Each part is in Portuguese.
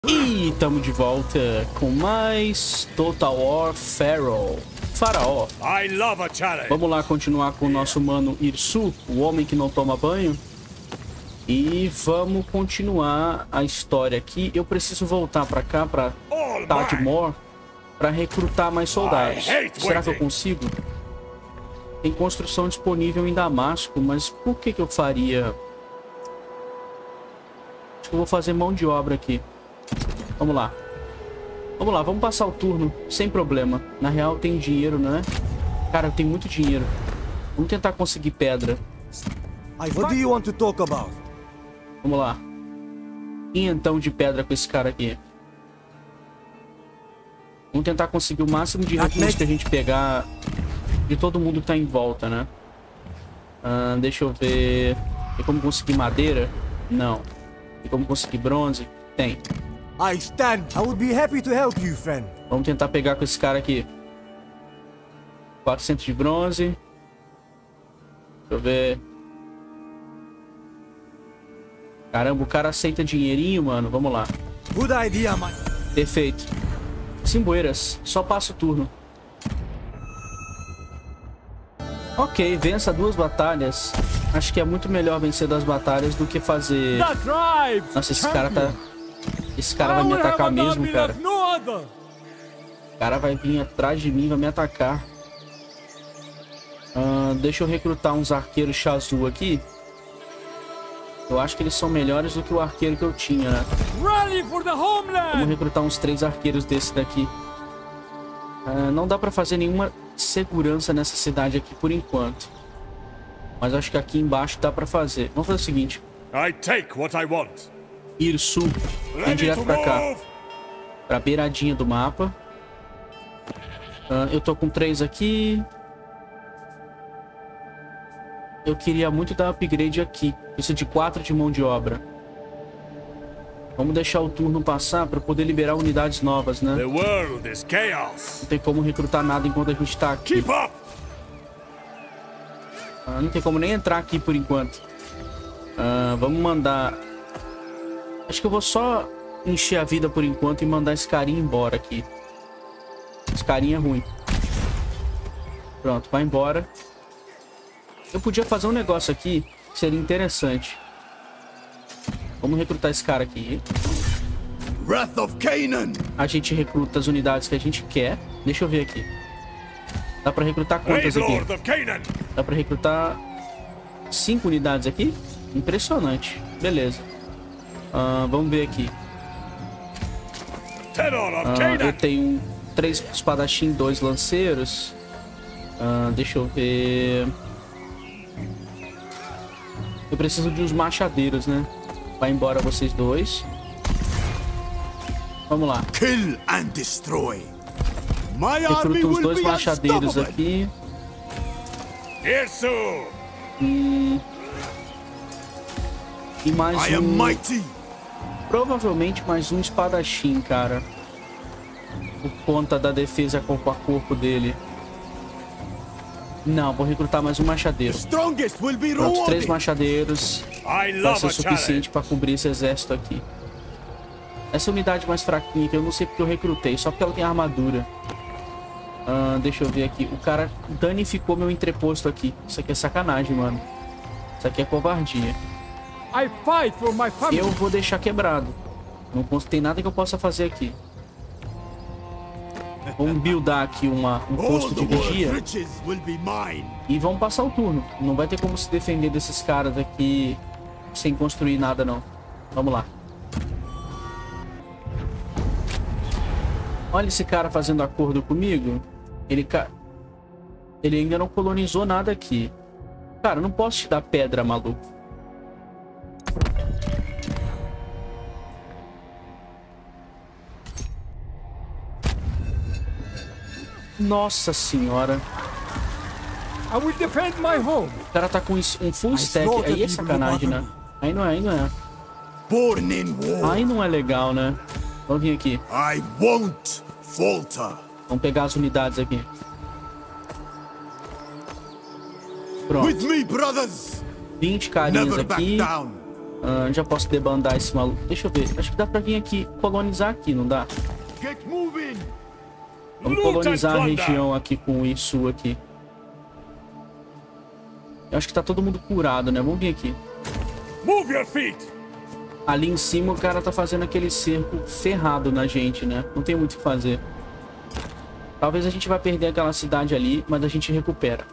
E estamos de volta com mais Total War Faraó. Vamos lá continuar com o nosso mano Irsu, o homem que não toma banho. E vamos continuar a história aqui. Eu preciso voltar para cá, para Tadmor, para recrutar mais soldados. Será que eu consigo? Tem construção disponível em Damasco, mas por que eu faria? Acho que eu vou fazer mão de obra aqui. Vamos lá. Vamos lá, vamos passar o turno sem problema. Na real tem dinheiro, né? Cara, eu tenho muito dinheiro. Vamos tentar conseguir pedra. What do you want to talk about? Vamos lá. Quinhentão de pedra com esse cara aqui. Vamos tentar conseguir o máximo de recursos que a gente pegar de todo mundo que tá em volta, né? Deixa eu ver. Tem como conseguir madeira? Não. Tem como conseguir bronze? Tem. I stand. I would be happy to help you, friend. Vamos tentar pegar com esse cara aqui. 400 de bronze. Deixa eu ver. Caramba, o cara aceita dinheirinho, mano. Vamos lá. Good idea, man. Perfeito. Simboeiras. Só passa o turno. Ok, vença 2 batalhas. Acho que é muito melhor vencer 2 batalhas do que fazer... Nossa, esse cara tá... Esse cara vai me atacar mesmo, cara. O cara vai vir atrás de mim, vai me atacar. Deixa eu recrutar uns arqueiros Shazoo aqui. Eu acho que eles são melhores do que o arqueiro que eu tinha, né? Vamos recrutar uns 3 arqueiros desse daqui. Não dá pra fazer nenhuma segurança nessa cidade aqui por enquanto. Mas acho que aqui embaixo dá pra fazer. Vamos fazer o seguinte. Irsu, vem direto pra cá. Pra beiradinha do mapa. Eu tô com 3 aqui. Eu queria muito dar upgrade aqui. Preciso de 4 de mão de obra. Vamos deixar o turno passar para poder liberar unidades novas, né? Não tem como recrutar nada enquanto a gente tá aqui. Não tem como nem entrar aqui por enquanto. Vamos mandar... Acho que eu vou só encher a vida por enquanto e mandar esse carinha embora aqui. Esse carinha é ruim. Pronto, vai embora. Eu podia fazer um negócio aqui que seria interessante. Vamos recrutar esse cara aqui. A gente recruta as unidades que a gente quer. Deixa eu ver aqui. Dá pra recrutar quantas aqui? Dá pra recrutar 5 unidades aqui? Impressionante. Beleza. Vamos ver aqui. Eu tenho 3 espadachim, 2 lanceiros. Deixa eu ver. Eu preciso de uns machadeiros, né? Vai embora vocês 2. Vamos lá. Kill and destroy. Recruto uns 2 machadeiros aqui. E mais um... Provavelmente mais um espadachim, cara. Por conta da defesa corpo a corpo dele. Não, vou recrutar mais um machadeiro. Pronto, 3 machadeiros. Vai ser suficiente para cobrir esse exército aqui. Essa unidade mais fraquinha, que eu não sei porque eu recrutei, só porque ela tem armadura. Deixa eu ver aqui. O cara danificou meu entreposto aqui. Isso aqui é sacanagem, mano. Isso aqui é covardia. Eu vou deixar quebrado. Não tem nada que eu possa fazer aqui. Vamos buildar aqui um posto de vigia. E vamos passar o turno. Não vai ter como se defender desses caras aqui sem construir nada, não. Vamos lá. Olha esse cara fazendo acordo comigo. Ele ainda não colonizou nada aqui. Cara, eu não posso te dar pedra, maluco. Nossa senhora. O cara tá com um full stack. Aí é sacanagem, né? Aí não é, aí não é. Aí não é legal, né? Vamos vir aqui. Vamos pegar as unidades aqui. Pronto. 20 carinhas aqui. Já posso debandar esse maluco. Deixa eu ver. Acho que dá pra vir aqui, colonizar aqui, não dá? Vamos colonizar a região aqui com isso aqui. Eu acho que tá todo mundo curado, né? Vamos vir aqui. Ali em cima o cara tá fazendo aquele cerco ferrado na gente, né? Não tem muito o que fazer. Talvez a gente vai perder aquela cidade ali, mas a gente recupera.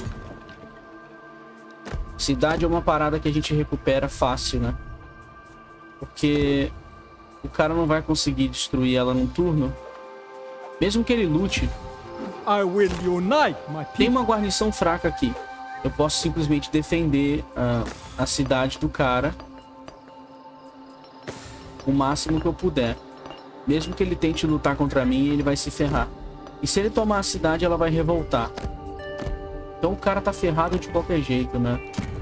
Cidade é uma parada que a gente recupera fácil, né? Porque o cara não vai conseguir destruir ela num turno. Mesmo que ele lute. Tem uma guarnição fraca aqui. Eu posso simplesmente defender a cidade do cara o máximo que eu puder. Mesmo que ele tente lutar contra mim, ele vai se ferrar. E se ele tomar a cidade, ela vai revoltar. Então o cara tá ferrado de qualquer jeito, né?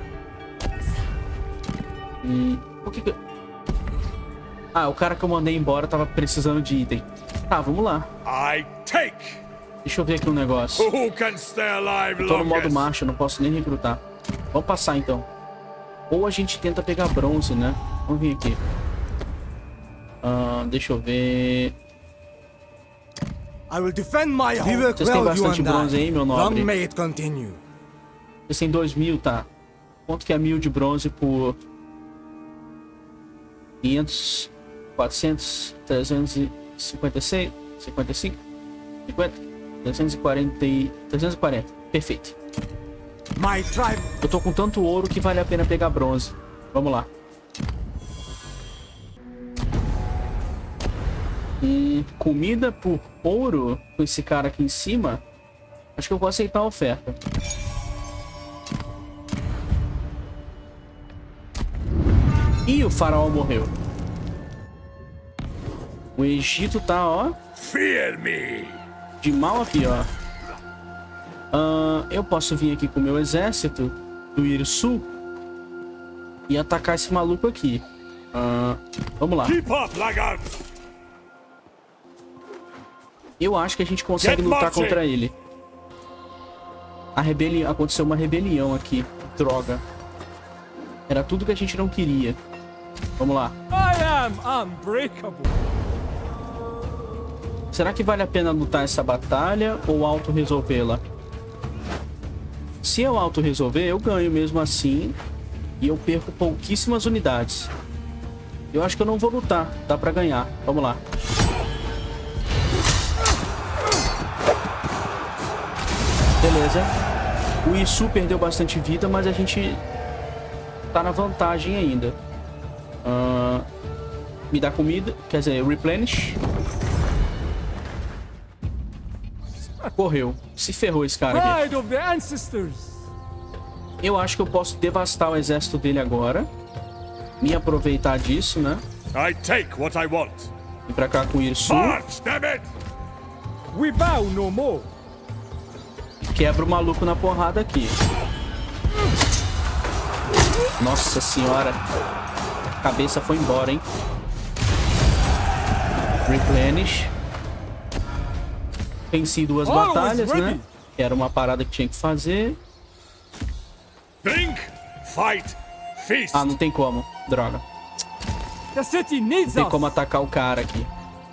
Por que... Ah, o cara que eu mandei embora tava precisando de item. Tá, vamos lá. Deixa eu ver aqui um negócio. Eu tô no modo marcha, não posso nem recrutar. Vamos passar então. Ou a gente tenta pegar bronze, né? Vamos vir aqui. Deixa eu ver. Vocês têm bastante bronze aí, meu nobre? Vocês têm 2.000, tá? Quanto que é 1.000 de bronze por 500, 400, 356, 55, 50, 340. Perfeito. Eu tô com tanto ouro que vale a pena pegar bronze. Vamos lá. Comida por ouro com esse cara aqui em cima. Acho que eu vou aceitar a oferta. E o faraó morreu. O Egito tá, ó, de mal a pior. Eu posso vir aqui com o meu exército do Irsu e atacar esse maluco aqui. Vamos lá. Eu acho que a gente consegue lutar contra ele. Aconteceu uma rebelião aqui. Droga. Era tudo que a gente não queria. Vamos lá. Será que vale a pena lutar essa batalha ou auto-resolvê-la? Se eu auto-resolver, eu ganho mesmo assim. E eu perco pouquíssimas unidades. Eu acho que eu não vou lutar. Dá pra ganhar. Vamos lá. Beleza. O Isu perdeu bastante vida, mas a gente tá na vantagem ainda. Me dá comida. Quer dizer, replenish. Correu. Se ferrou esse cara aqui. Eu acho que eu posso devastar o exército dele agora. Me aproveitar disso, né? Vem pra cá com o Irsu. Quebra o maluco na porrada aqui. Nossa senhora. A cabeça foi embora, hein? Replenish. Venci duas batalhas, né? Que era uma parada que tinha que fazer. Ah, não tem como. Droga. Não tem como atacar o cara aqui.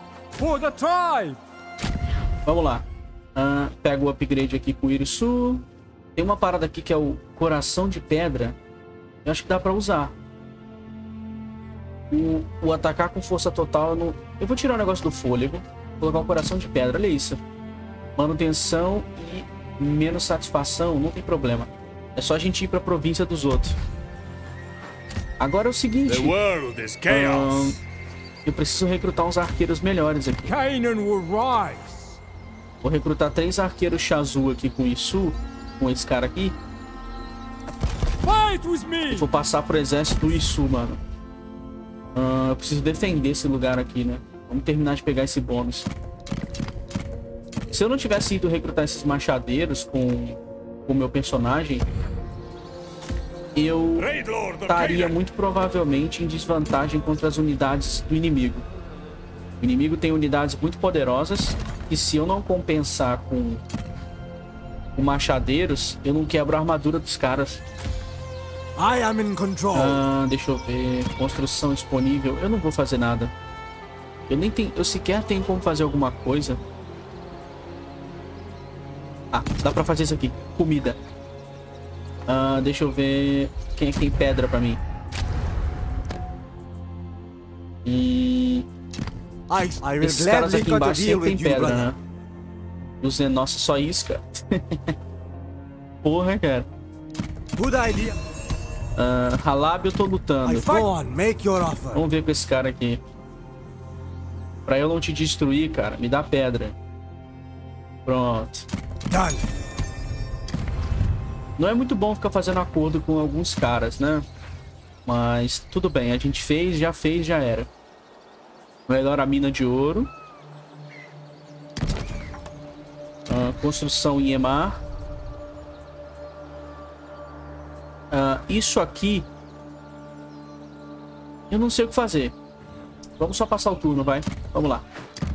Vamos lá. Pega o upgrade aqui com o Irsu. Tem uma parada aqui que é o coração de pedra. Eu acho que dá pra usar. O atacar com força total. Eu vou tirar o negócio do fôlego. Vou colocar o coração de pedra. Olha isso. Manutenção e menos satisfação. Não tem problema. É só a gente ir pra província dos outros. Agora é o seguinte. Eu preciso recrutar uns arqueiros melhores aqui. Vou recrutar 3 arqueiros Shazu aqui com isso. Com esse cara aqui. Eu vou passar pro exército do Isu, mano. Eu preciso defender esse lugar aqui, né? Vamos terminar de pegar esse bônus. Se eu não tivesse ido recrutar esses machadeiros com o meu personagem, eu estaria muito provavelmente em desvantagem contra as unidades do inimigo. O inimigo tem unidades muito poderosas e se eu não compensar com machadeiros, eu não quebro a armadura dos caras. I am in control. Deixa eu ver. Construção disponível. Eu não vou fazer nada. Eu sequer tenho como fazer alguma coisa. Dá pra fazer isso aqui. Comida. Deixa eu ver. Quem é que tem pedra pra mim? Esses caras aqui embaixo sempre tem pedra, né? Nossa, só isca. Porra, cara. Good idea. Halab eu tô lutando. Vamos ver com esse cara aqui. Pra eu não te destruir, cara, me dá pedra. Pronto. Done. Não é muito bom ficar fazendo acordo com alguns caras, né? Mas tudo bem, a gente fez, já era. Melhor a mina de ouro. Construção em Emar. Isso aqui eu não sei o que fazer. Vamos só passar o turno, vai. Vamos lá.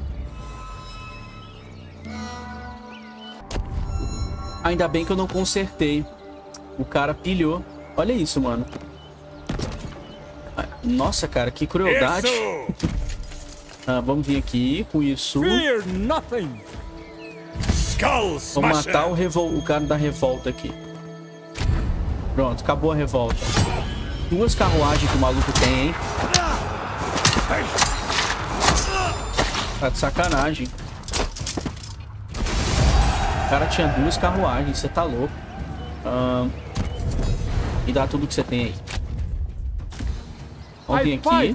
Ainda bem que eu não consertei. O cara pilhou. Olha isso, mano. Nossa, cara, que crueldade. Vamos vir aqui com isso. Vamos matar o cara da revolta aqui. Pronto, acabou a revolta. 2 carruagens que o maluco tem, hein? Tá de sacanagem. O cara tinha 2 carruagens, você tá louco. Me dá tudo que você tem aí. Vamos vir aqui.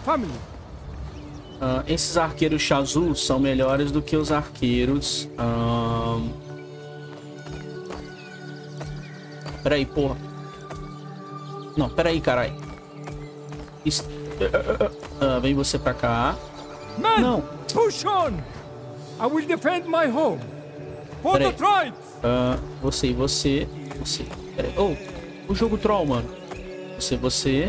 Esses arqueiros Shazul são melhores do que os arqueiros... Peraí, porra. Não, peraí, caralho. Vem você pra cá. Man, não. Push on. I will defend my home. For the tribes. Você. Peraí. Oh, o jogo troll, mano. Você.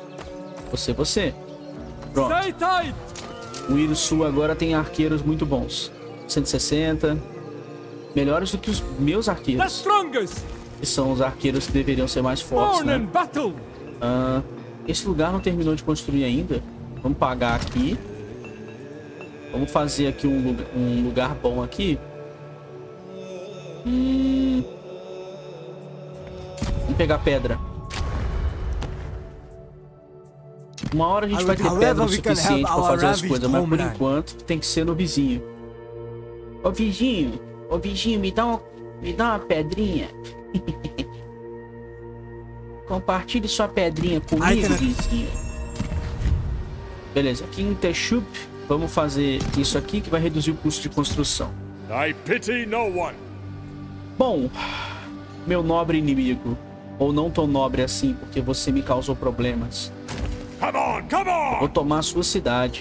Pronto. O Irsu agora tem arqueiros muito bons. 160. Melhores do que os meus arqueiros. Que são os arqueiros que deveriam ser mais fortes, né? Esse lugar não terminou de construir ainda. Vamos pagar aqui. Vamos fazer aqui um lugar bom aqui. Vamos pegar pedra. Uma hora a gente vai ter pedra o suficiente pra fazer as coisas, mas por enquanto tem que ser no vizinho. Ô vizinho, me dá uma pedrinha. Compartilhe sua pedrinha comigo, vizinho. Beleza, aqui em Teshup, vamos fazer isso aqui que vai reduzir o custo de construção. Bom, meu nobre inimigo, ou não tão nobre assim, porque você me causou problemas. Eu vou tomar a sua cidade.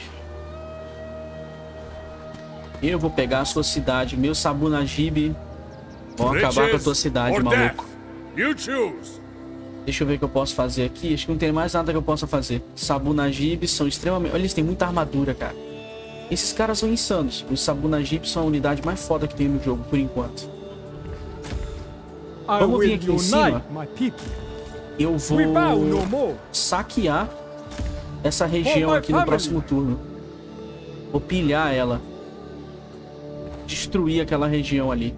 Eu vou pegar a sua cidade, meu Sabu Najib. Vou acabar com a tua cidade, maluco. Deixa eu ver o que eu posso fazer aqui. Acho que não tem mais nada que eu possa fazer. Sabu Najib são extremamente... Olha, eles têm muita armadura, cara. Esses caras são insanos. Os Sabu Najib são a unidade mais foda que tem no jogo, por enquanto. Vamos vir aqui em cima. Eu vou saquear essa região aqui no próximo turno. Vou pilhar ela. Destruir aquela região ali.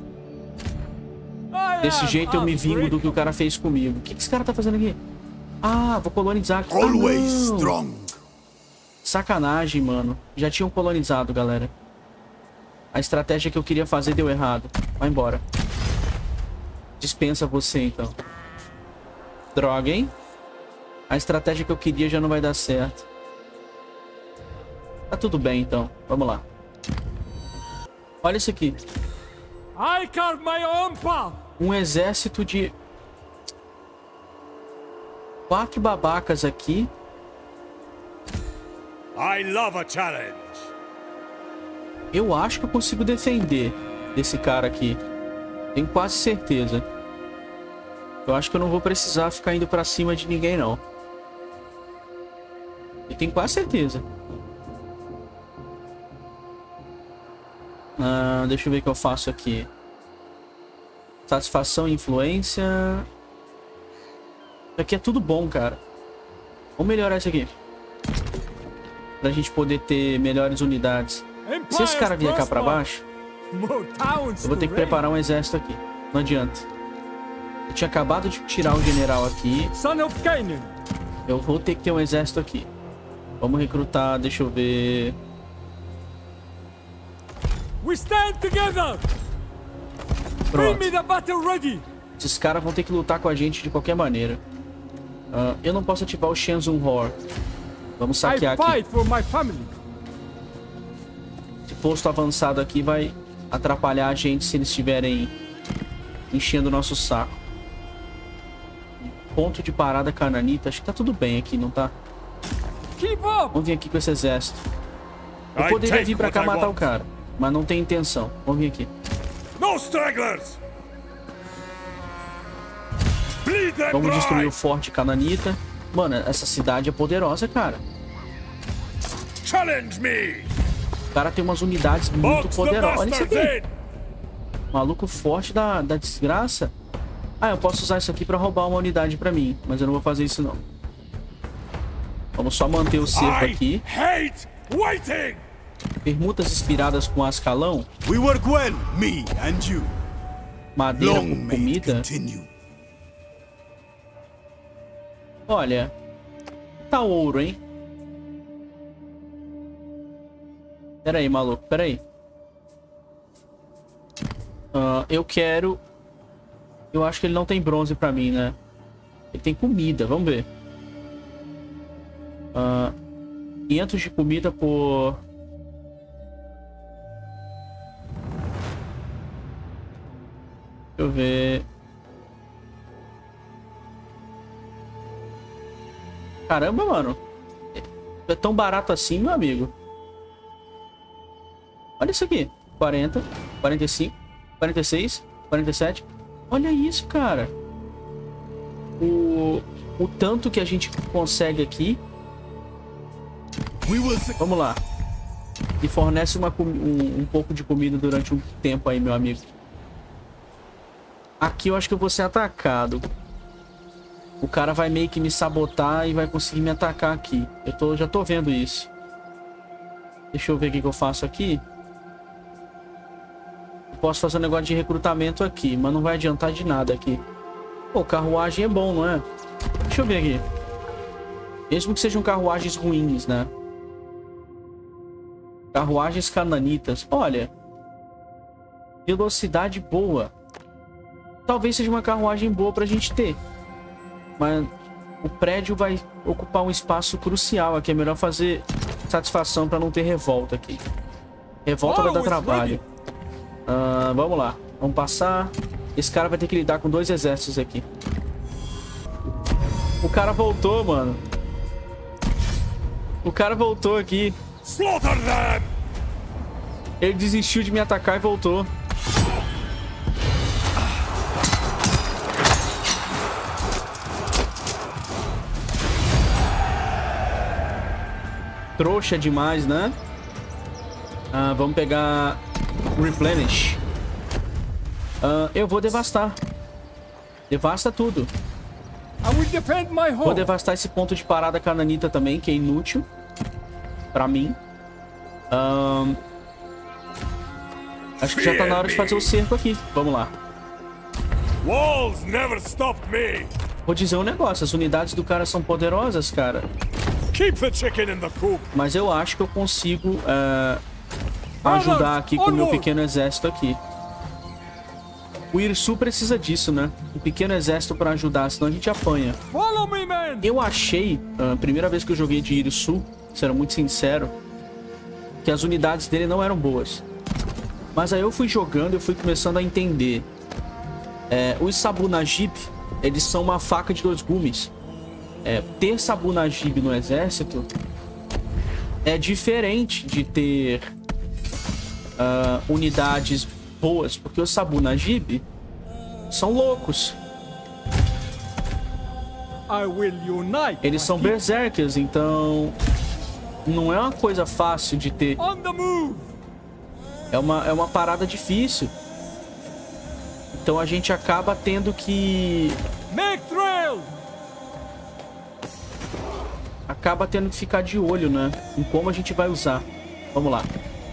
Desse jeito eu me vingo do que o cara fez comigo. O que esse cara tá fazendo aqui? Vou colonizar aqui. Sacanagem, mano. Já tinham colonizado, galera. A estratégia que eu queria fazer deu errado. Vai embora. Dispensa você, então. Droga, hein? A estratégia que eu queria já não vai dar certo. Tá tudo bem, então. Vamos lá. Olha isso aqui. Um exército de 4 babacas aqui. Eu acho que eu consigo defender desse cara aqui. Tenho quase certeza. Eu acho que eu não vou precisar ficar indo pra cima de ninguém, não. Eu tenho quase certeza. Deixa eu ver o que eu faço aqui. Satisfação e influência. Isso aqui é tudo bom, cara. Vamos melhorar isso aqui. Pra gente poder ter melhores unidades. Se esse cara vier cá pra baixo, eu vou ter que preparar um exército aqui. Não adianta. Eu tinha acabado de tirar o general aqui. Eu vou ter que ter um exército aqui. Vamos recrutar, deixa eu ver. Pronto. Esses caras vão ter que lutar com a gente de qualquer maneira. Eu não posso ativar o Shenzhen Hor. Vamos saquear aqui. Esse posto avançado aqui vai atrapalhar a gente se eles estiverem enchendo o nosso saco. Ponto de parada cananita. Acho que tá tudo bem aqui, não tá? Vamos vir aqui com esse exército. Eu poderia vir pra cá matar o cara, mas não tem intenção. Vamos vir aqui. Vamos destruir o forte cananita. Mano, essa cidade é poderosa, cara. O cara tem umas unidades muito poderosas. Olha isso aqui. Maluco forte da desgraça. Ah, eu posso usar isso aqui pra roubar uma unidade pra mim. Mas eu não vou fazer isso, não. Vamos só manter o cerco aqui. Permutas inspiradas com ascalão. Madeira com comida. Olha. Tá ouro, hein? Pera aí, maluco. Pera aí. Eu quero... Eu acho que ele não tem bronze pra mim, né? Ele tem comida. Vamos ver. 500 de comida por... Deixa eu ver... Caramba, mano. É tão barato assim, meu amigo. Olha isso aqui. 40, 45, 46, 47. Olha isso, cara. O tanto que a gente consegue aqui. Vamos lá. E fornece um pouco de comida durante um tempo aí, meu amigo. Aqui eu acho que eu vou ser atacado. O cara vai meio que me sabotar e vai conseguir me atacar aqui. Já tô vendo isso. Deixa eu ver o que eu faço aqui. Eu posso fazer um negócio de recrutamento aqui, mas não vai adiantar de nada aqui. Pô, carruagem é bom, não é? Deixa eu ver aqui. Mesmo que sejam carruagens ruins, né? Carruagens cananitas. Olha. Velocidade boa. Talvez seja uma carruagem boa pra gente ter. Mas o prédio vai ocupar um espaço crucial aqui. É melhor fazer satisfação pra não ter revolta aqui. Revolta vai dar trabalho. Vamos lá. Vamos passar. Esse cara vai ter que lidar com 2 exércitos aqui. O cara voltou, mano. O cara voltou aqui. Ele desistiu de me atacar e voltou. Trouxa demais, né? Vamos pegar Replenish. Eu vou devastar. Devasta tudo. Vou devastar esse ponto de parada cananita também, que é inútil pra mim. Acho que já tá na hora de fazer o cerco aqui. Vamos lá. Vou dizer um negócio. As unidades do cara são poderosas, cara. Mas eu acho que eu consigo ajudar aqui com o meu pequeno exército aqui. O Irsu precisa disso, né? Um pequeno exército pra ajudar, senão a gente apanha. Eu achei, a primeira vez que eu joguei de Irsu, sendo muito sincero, que as unidades dele não eram boas. Mas aí eu fui jogando, eu fui começando a entender. Os Sabu Najib, eles são uma faca de 2 gumes. Ter Sabu Najib no exército é diferente de ter unidades boas, porque os Sabu Najib são loucos. Eles são berserkers, então não é uma coisa fácil de ter. É uma parada difícil. Então a gente acaba tendo que acaba tendo que ficar de olho, né? Em como a gente vai usar. Vamos lá.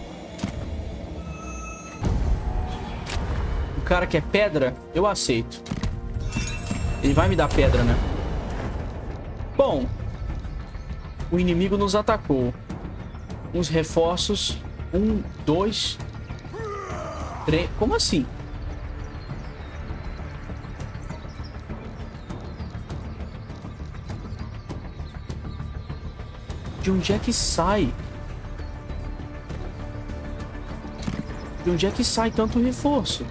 O cara quer pedra? Eu aceito. Ele vai me dar pedra, né? Bom. O inimigo nos atacou. Uns reforços. 1, 2, 3... Como assim? De onde é que sai? De onde é que sai tanto reforço?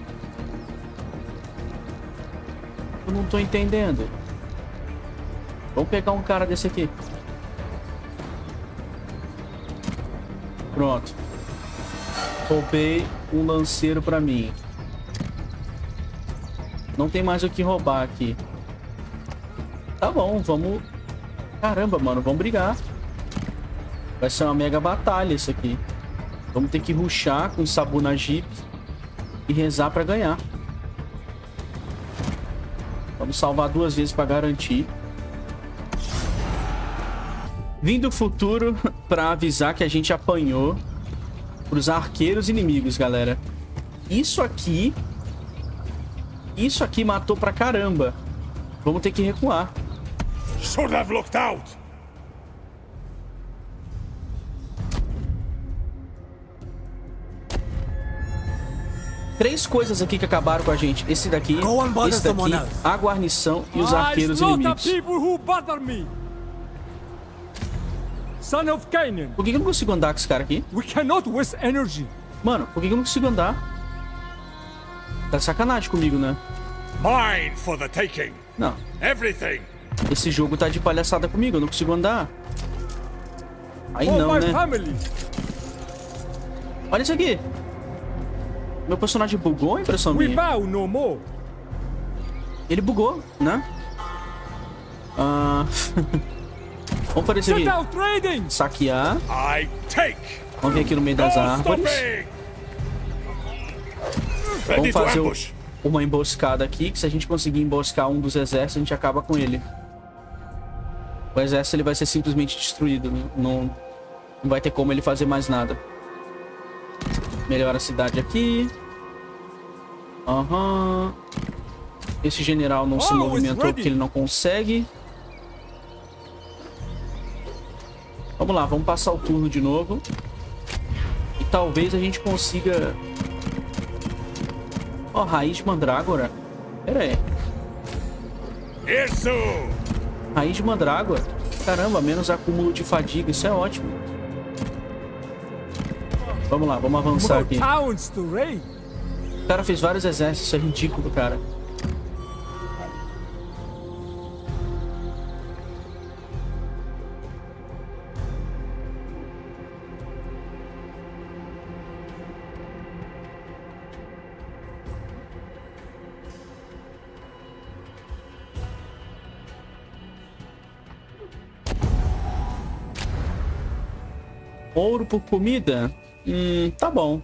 Eu não tô entendendo. Vamos pegar um cara desse aqui. Pronto. Roubei um lanceiro pra mim. Não tem mais o que roubar aqui. Tá bom, vamos... Caramba, mano, vamos brigar. Vai ser uma mega batalha isso aqui. Vamos ter que rushar com Sabu na Jeep e rezar pra ganhar. Vamos salvar 2 vezes pra garantir. Vim do futuro pra avisar que a gente apanhou pros arqueiros inimigos, galera. Isso aqui matou pra caramba. Vamos ter que recuar. Should have looked out. 3 coisas aqui que acabaram com a gente. Esse daqui, esse daqui, a guarnição e os arqueiros inimigos. Por que eu não consigo andar com esse cara aqui? Mano, por que eu não consigo andar? Tá de sacanagem comigo, né? Mine for the taking. Não. Everything. Esse jogo tá de palhaçada comigo, eu não consigo andar. Aí não, né? Olha isso aqui. Meu personagem bugou, impressão minha? Ele bugou, né? Vamos fazer isso aqui. Saquear. Vamos vir aqui no meio das árvores. Vamos fazer uma emboscada aqui, que se a gente conseguir emboscar um dos exércitos, a gente acaba com ele. O exército ele vai ser simplesmente destruído. Não vai ter como ele fazer mais nada. Melhora a cidade aqui. Esse general não se movimentou porque ele não consegue. Vamos lá, vamos passar o turno de novo. E talvez a gente consiga... Ó, raiz de mandrágora. Pera aí. Isso! Raiz de mandrágora. Caramba, menos acúmulo de fadiga. Isso é ótimo. Vamos lá, vamos avançar aqui. O cara fez vários exércitos, isso é ridículo, cara. Ouro por comida? Tá bom.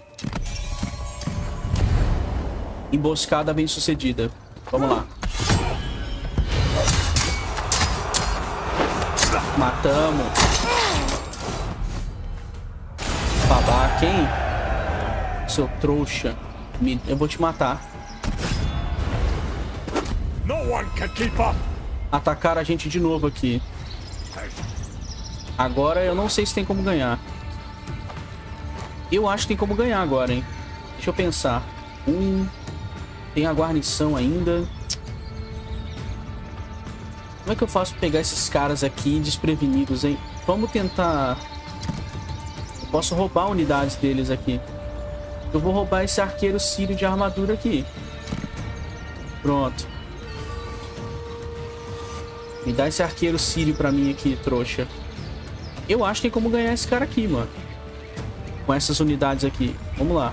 Emboscada bem sucedida. Vamos lá. Matamos. Babaca, hein? Seu trouxa. Eu vou te matar. Atacaram a gente de novo aqui. Agora eu não sei se tem como ganhar. Eu acho que tem como ganhar agora, hein? Deixa eu pensar. Tem a guarnição ainda. Como é que eu faço pra pegar esses caras aqui desprevenidos, hein? Vamos tentar... Eu posso roubar unidades deles aqui. Eu vou roubar esse arqueiro sírio de armadura aqui. Pronto. Me dá esse arqueiro sírio pra mim aqui, trouxa. Eu acho que tem como ganhar esse cara aqui, mano. Com essas unidades aqui. Vamos lá.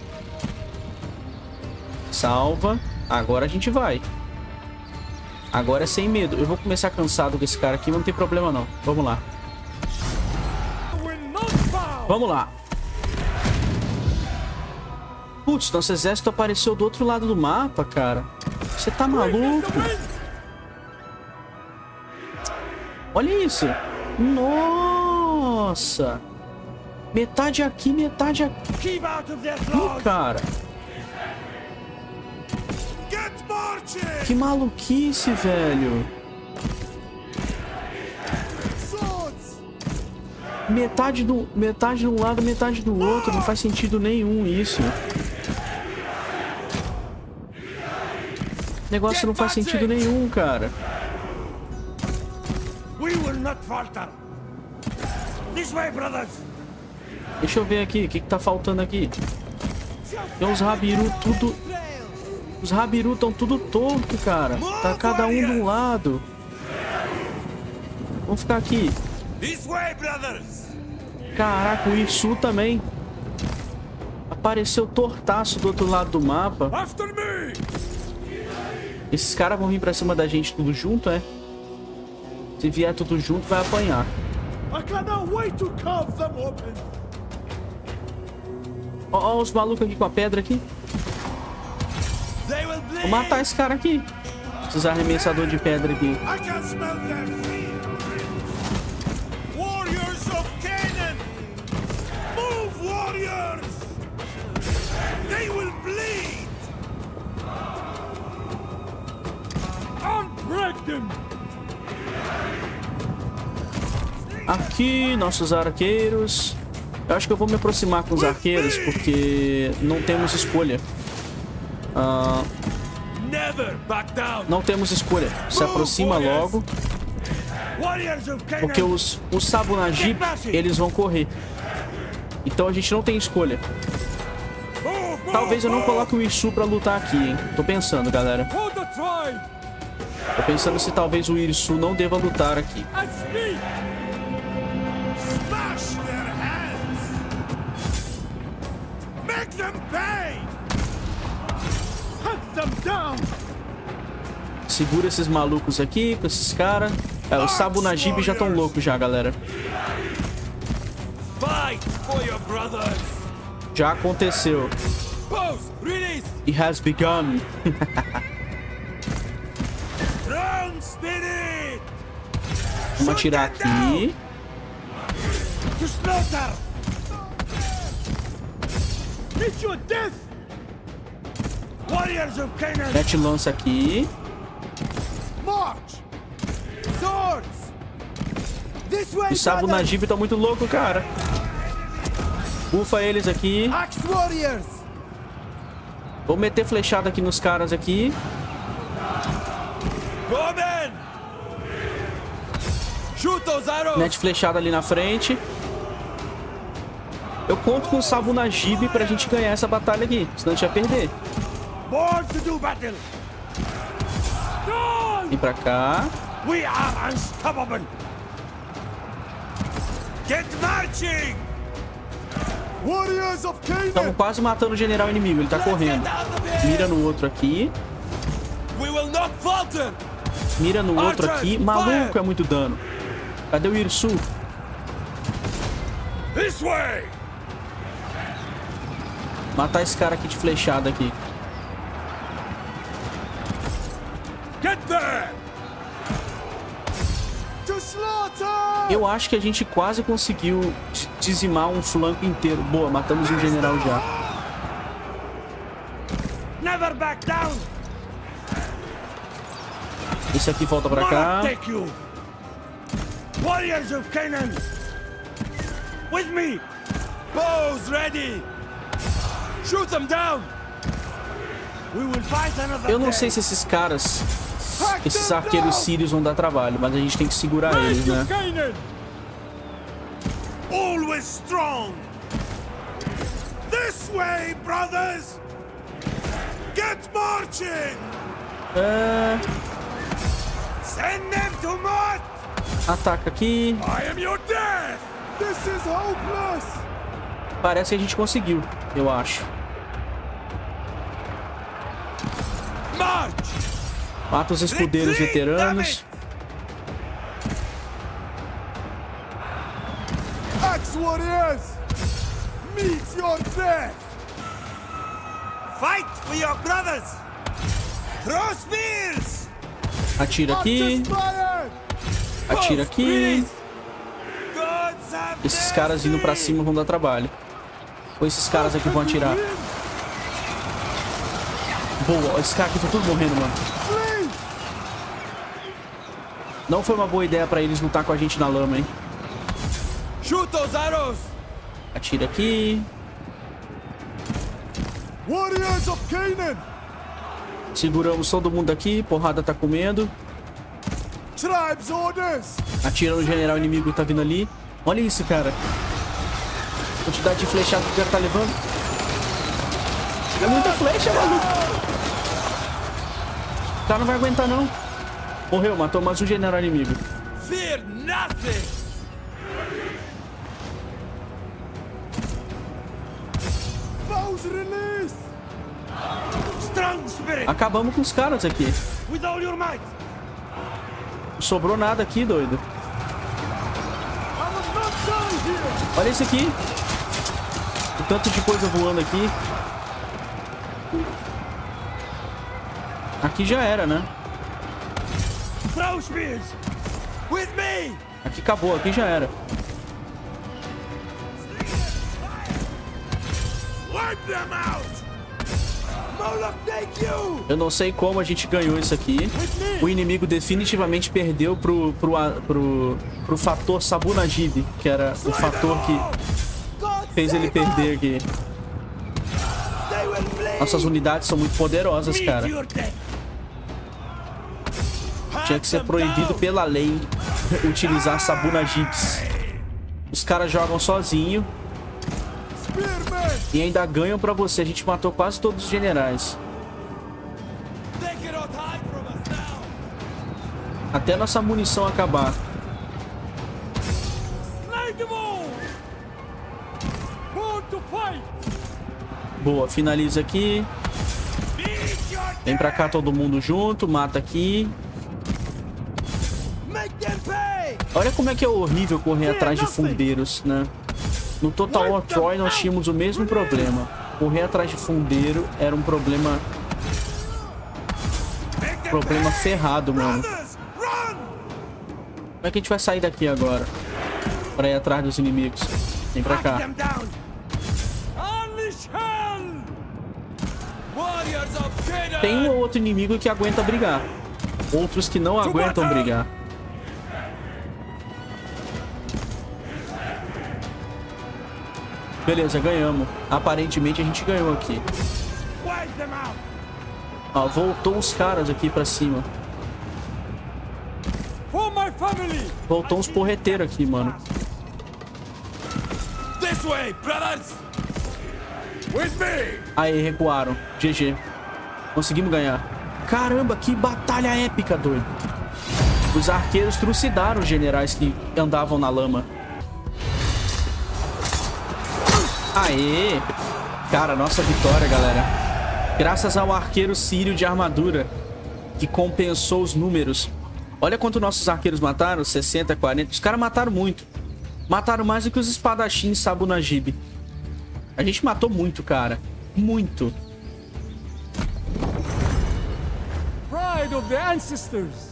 Salva. Agora a gente vai. Agora é sem medo. Eu vou começar cansado com esse cara aqui, mas não tem problema não. Vamos lá. Vamos lá. Putz, nosso exército apareceu do outro lado do mapa, cara. Você tá maluco? Olha isso. Nossa! Metade aqui, metade aqui. Cara. Que maluquice, velho. Metade de um lado, metade do outro. Não faz sentido nenhum isso. O negócio não faz sentido nenhum, cara. Deixa eu ver aqui, o que tá faltando aqui? Tem uns Rabiru tudo... Os Rabiru estão tudo torto, cara. Tá cada um de um lado. Vamos ficar aqui. Caraca, o Irsu também. Apareceu tortaço do outro lado do mapa. Esses caras vão vir pra cima da gente tudo junto, é? Se vier tudo junto, vai apanhar. Ó, os malucos aqui com a pedra aqui. Vou matar esse cara aqui. Esses arremessadores de pedra aqui. Aqui, nossos arqueiros. Eu acho que eu vou me aproximar com os arqueiros, porque não temos escolha. Não temos escolha. Se aproxima logo. Porque os Sabunajib, eles vão correr. Então a gente não tem escolha. Talvez eu não coloque o Irsu pra lutar aqui, hein? Tô pensando, galera. Tô pensando se talvez o Irsu não deva lutar aqui. Segura esses malucos aqui, com esses caras. Os Sabunajib já estão loucos já, galera. Já aconteceu. It has begun. Vamos atirar aqui. Mete lança aqui. Os Sabunajib estão muito loucos, cara. Bufa eles aqui. Vou meter flechada aqui nos caras aqui. Mete flechada ali na frente. Eu conto com o Sabunajib pra gente ganhar essa batalha aqui. Senão a gente vai perder. Vem pra cá. Estamos quase matando o general inimigo. Ele tá correndo. Mira no outro aqui. Mira no outro aqui. Maluco, é muito dano. Cadê o Irsu? Matar esse cara aqui de flechada aqui. Eu acho que a gente quase conseguiu dizimar um flanco inteiro. Boa, matamos um general já. Esse aqui volta pra cá. Eu não sei se esses caras, esses arqueiros sírios vão dar trabalho, mas a gente tem que segurar eles, né? Always strong. This way, brothers. Get marching. Send them to Mott. Ataca aqui. I am your death. This is hopeless. Parece que a gente conseguiu, eu acho. Mata os escudeiros veteranos. Axe warriors, meet your death. Fight for your brothers. Throw spears. Atira aqui. Atira aqui. Esses caras indo pra cima vão dar trabalho. Ou esses caras aqui vão atirar. Boa, esses caras aqui estão tudo morrendo, mano. Não foi uma boa ideia pra eles lutar com a gente na lama, hein? Shoot those arrows! Atira aqui. Warriors of Canaan! Seguramos todo mundo aqui. Porrada tá comendo. Tribes orders! Atira no general inimigo que tá vindo ali. Olha isso, cara. Quantidade de flechada que o cara tá levando. É muita flecha, maluco. O cara não vai aguentar, não. Morreu, matou mais um general inimigo. Fear nothing! Bows release! Strong spirit! Acabamos com os caras aqui. With all your might! Não sobrou nada aqui, doido. Olha isso aqui. O tanto de coisa voando aqui. Aqui já era, né? Throw spears! With me! Aqui acabou, aqui já era. Wipe them out! Moloch, take you! Eu não sei como a gente ganhou isso aqui. O inimigo definitivamente perdeu pro fator Sabu Najib, que era o fator que fez ele perder aqui. Nossas unidades são muito poderosas, cara. Tinha que ser proibido pela lei utilizar Sabu Najibs. Os caras jogam sozinho e ainda ganham pra você. A gente matou quase todos os generais. Até nossa munição acabar. Boa, finaliza aqui. Vem pra cá todo mundo junto. Mata aqui. Olha como é que é horrível correr atrás de fundeiros, né? No Total War Troy nós tínhamos o mesmo problema. Correr atrás de fundeiro era um problema... ferrado, mano. Como é que a gente vai sair daqui agora? Pra ir atrás dos inimigos. Vem pra cá. Tem um ou outro inimigo que aguenta brigar. Outros que não aguentam brigar. Beleza, ganhamos. Aparentemente a gente ganhou aqui. Ó, voltou os caras aqui pra cima. Voltou uns porreteiros aqui, mano. Aí, recuaram. GG. Conseguimos ganhar. Caramba, que batalha épica, doido. Os arqueiros trucidaram os generais que andavam na lama. Aê! Cara, nossa vitória, galera. Graças ao arqueiro sírio de armadura, que compensou os números. Olha quanto nossos arqueiros mataram. 60, 40. Os caras mataram muito. Mataram mais do que os espadachins Sabu Najib. A gente matou muito, cara. Muito. Pride of the ancestors.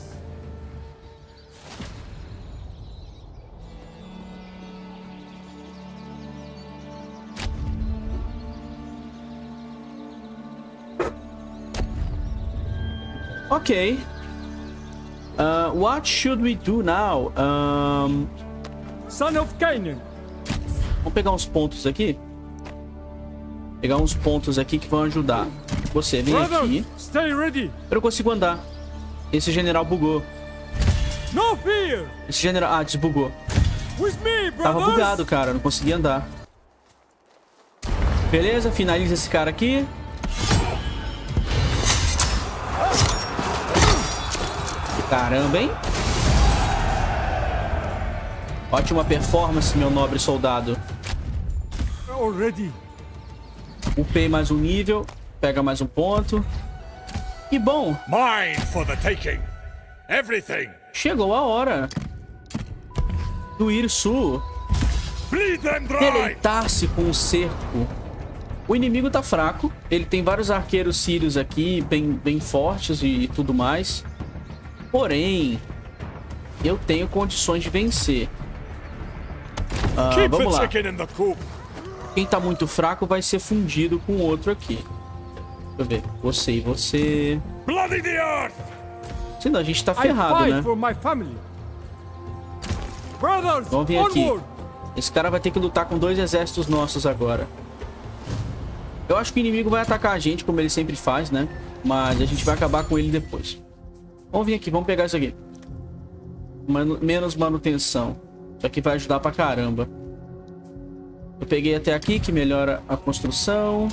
Ok. What should we do now? Son of Canaan. Vamos pegar uns pontos aqui. Pegar uns pontos aqui que vão ajudar. Você vem aqui. Stay ready. Eu não consigo andar. Esse general bugou. No fear. Esse general... Ah, desbugou. With me, Tava bugado, cara. Não conseguia andar. Beleza, finaliza esse cara aqui. Caramba, hein? Ótima performance, meu nobre soldado. Already. Upei mais um nível. Pega mais um ponto. E bom. Mine for the taking. Everything. Chegou a hora do Irsu deleitar-se com o cerco. O inimigo tá fraco. Ele tem vários arqueiros sírios aqui, bem fortes e tudo mais. Porém, eu tenho condições de vencer. Vamos lá. Quem tá muito fraco vai ser fundido com outro aqui. Deixa eu ver. Você e você. Senão a gente tá ferrado, né? Vamos vir aqui. Esse cara vai ter que lutar com 2 exércitos nossos agora. Eu acho que o inimigo vai atacar a gente, como ele sempre faz, né? Mas a gente vai acabar com ele depois. Vamos vir aqui, vamos pegar isso aqui. Menos manutenção. Isso aqui vai ajudar pra caramba. Eu peguei até aqui, que melhora a construção.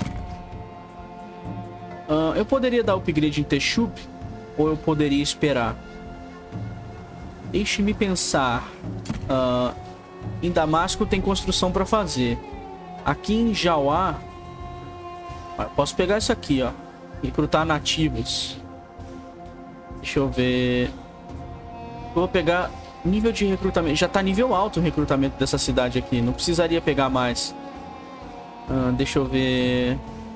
Eu poderia dar upgrade em Teshub, ou eu poderia esperar? Deixe-me pensar. Em Damasco tem construção pra fazer. Aqui em Jauá, posso pegar isso aqui, ó. Recrutar nativos. Deixa eu ver. Eu vou pegar nível de recrutamento. Já tá nível alto o recrutamento dessa cidade aqui. Não precisaria pegar mais. Deixa eu ver.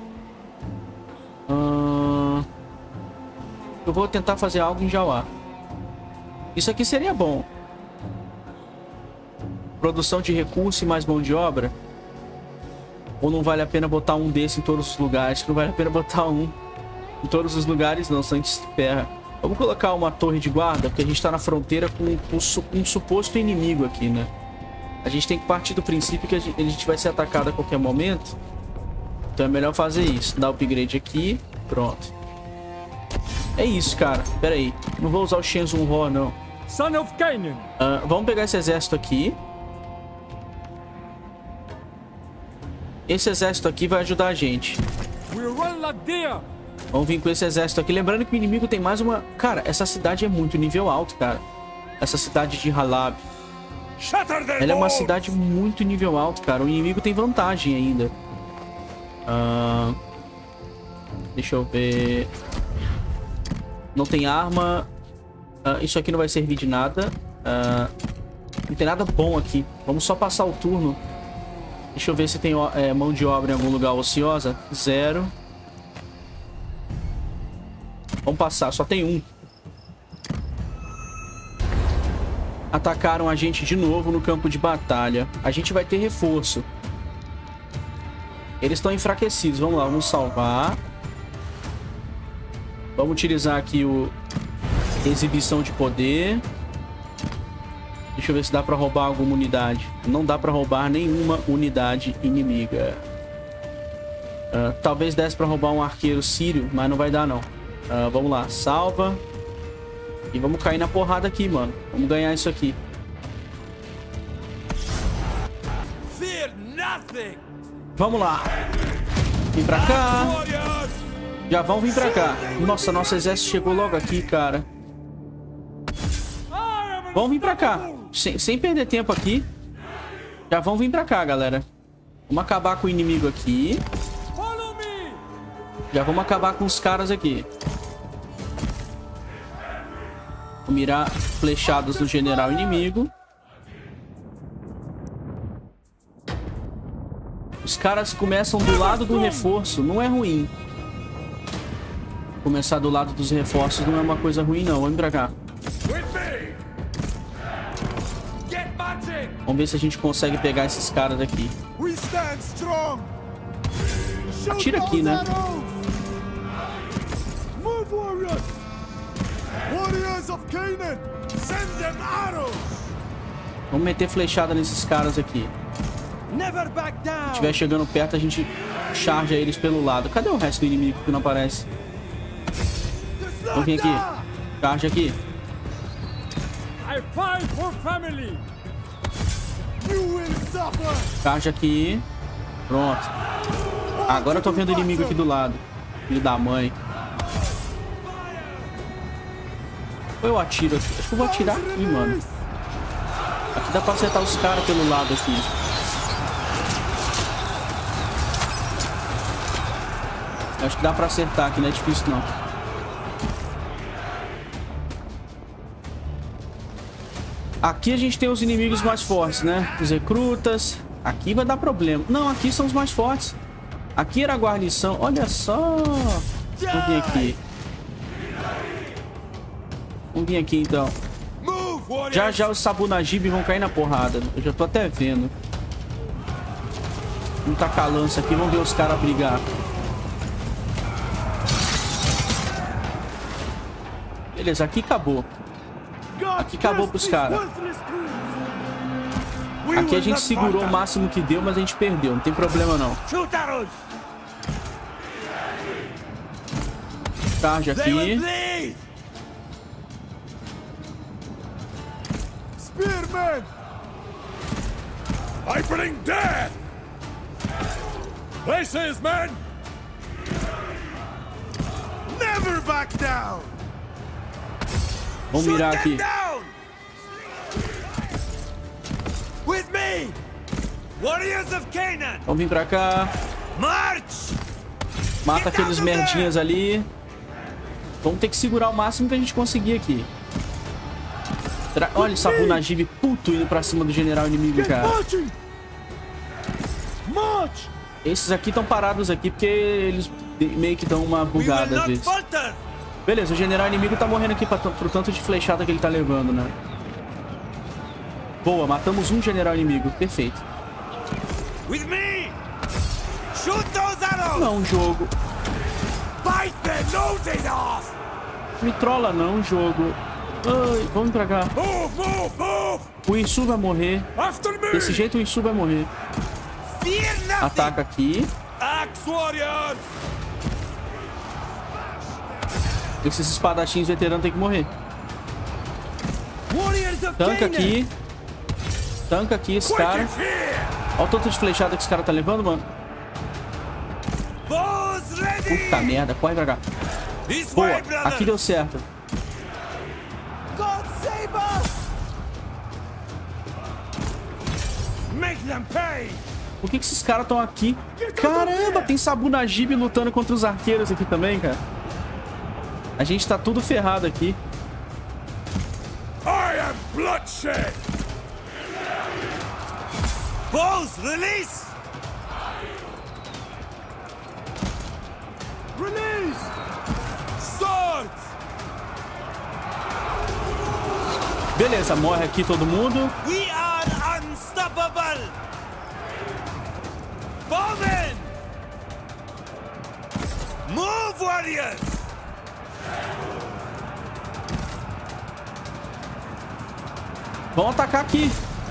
Eu vou tentar fazer algo em Jauá. Isso aqui seria bom. Produção de recurso e mais mão de obra. Ou não vale a pena botar um desse em todos os lugares? Não vale a pena botar um em todos os lugares, não, senão a gente se ferra. Vamos colocar uma torre de guarda, porque a gente tá na fronteira com um suposto inimigo aqui, né? A gente tem que partir do princípio que a gente vai ser atacado a qualquer momento. Então é melhor fazer isso. Dar upgrade aqui. Pronto. É isso, cara. Pera aí. Não vou usar o Shenzhen Ho, não. Son of Canaan. Vamos pegar esse exército aqui. Esse exército aqui vai ajudar a gente. Vamos vir com esse exército aqui. Lembrando que o inimigo tem mais uma... Cara, essa cidade é muito nível alto, cara. Essa cidade de Halab. Ela é uma cidade muito nível alto, cara. O inimigo tem vantagem ainda. Deixa eu ver... Não tem arma. Isso aqui não vai servir de nada. Não tem nada bom aqui. Vamos só passar o turno. Deixa eu ver se tem mão de obra em algum lugar ociosa. 0. Vamos passar, só tem um. Atacaram a gente de novo no campo de batalha. A gente vai ter reforço. Eles estão enfraquecidos. Vamos lá, vamos salvar. Vamos utilizar aqui o exibição de poder. Deixa eu ver se dá pra roubar alguma unidade. Não dá pra roubar nenhuma unidade inimiga. Talvez desse pra roubar um arqueiro sírio, mas não vai dar, não. Vamos lá, salva. E vamos cair na porrada aqui, mano. Vamos ganhar isso aqui. Vamos lá. Vem pra cá. Já vão vir pra cá. Nossa, nosso exército chegou logo aqui, cara. Vão vir pra cá. Sem perder tempo aqui. Já vão vir pra cá, galera. Vamos acabar com o inimigo aqui. Já vamos acabar com os caras aqui. Vou mirar flechadas do general inimigo. Os caras começam do lado do reforço. Não é ruim. Começar do lado dos reforços não é uma coisa ruim, não. Vamos pra cá. Vamos ver se a gente consegue pegar esses caras aqui. Atira aqui, né? Vamos meter flechada nesses caras aqui. Se estiver chegando perto, a gente charge eles pelo lado. Cadê o resto do inimigo que não aparece? Vamos vir aqui. Charge aqui. Charge aqui. Pronto. Agora eu tô vendo o inimigo aqui do lado. Filho da mãe. Ou eu atiro aqui? Acho que eu vou atirar aqui, mano. Aqui dá pra acertar os caras pelo lado aqui. Acho que dá pra acertar aqui, não é difícil não. Aqui a gente tem os inimigos mais fortes, né? Os recrutas. Aqui vai dar problema. Não, aqui são os mais fortes. Aqui era a guarnição. Olha só. Vamos vir aqui. Vamos vir aqui, então. Já já os Sabu Najib vão cair na porrada. Eu já tô até vendo. Vamos tacar a lança aqui, vamos ver os caras brigar. Beleza, aqui acabou. Aqui acabou pros caras. Aqui a gente segurou o máximo que deu, mas a gente perdeu. Não tem problema não. Charge aqui. Spearman! I bring death! Places, men! Never back down! Vamos mirar aqui. With me! Warriors of Canaan! Vamos vir pra cá. March! Mata aqueles merdinhas ali. Vamos ter que segurar o máximo que a gente conseguir aqui. Olha essa Bunajib puto indo pra cima do general inimigo, cara. Esses aqui estão parados aqui porque eles meio que dão uma bugada às vezes. Beleza, o general inimigo tá morrendo aqui pro tanto de flechada que ele tá levando, né? Boa, matamos um general inimigo. Perfeito. Não, jogo. Me trola não, jogo. Ai, vamos pra cá. O Irsu vai morrer. Desse jeito o Irsu vai morrer. Ataca aqui. Esses espadachins veteranos tem que morrer. Tanca aqui. Tanca aqui esse cara. Olha o tanto de flechada que esse cara tá levando, mano. Puta merda, corre pra cá. Boa, aqui deu certo. Por que esses caras estão aqui? Caramba, tem Sabunajib lutando contra os arqueiros aqui também, cara. A gente tá tudo ferrado aqui. I am bloodshed. Bows, release. Release. Swords. Beleza, morre aqui todo mundo. We are unstoppable. Bowmen. Move, warriors. Vamos atacar aqui.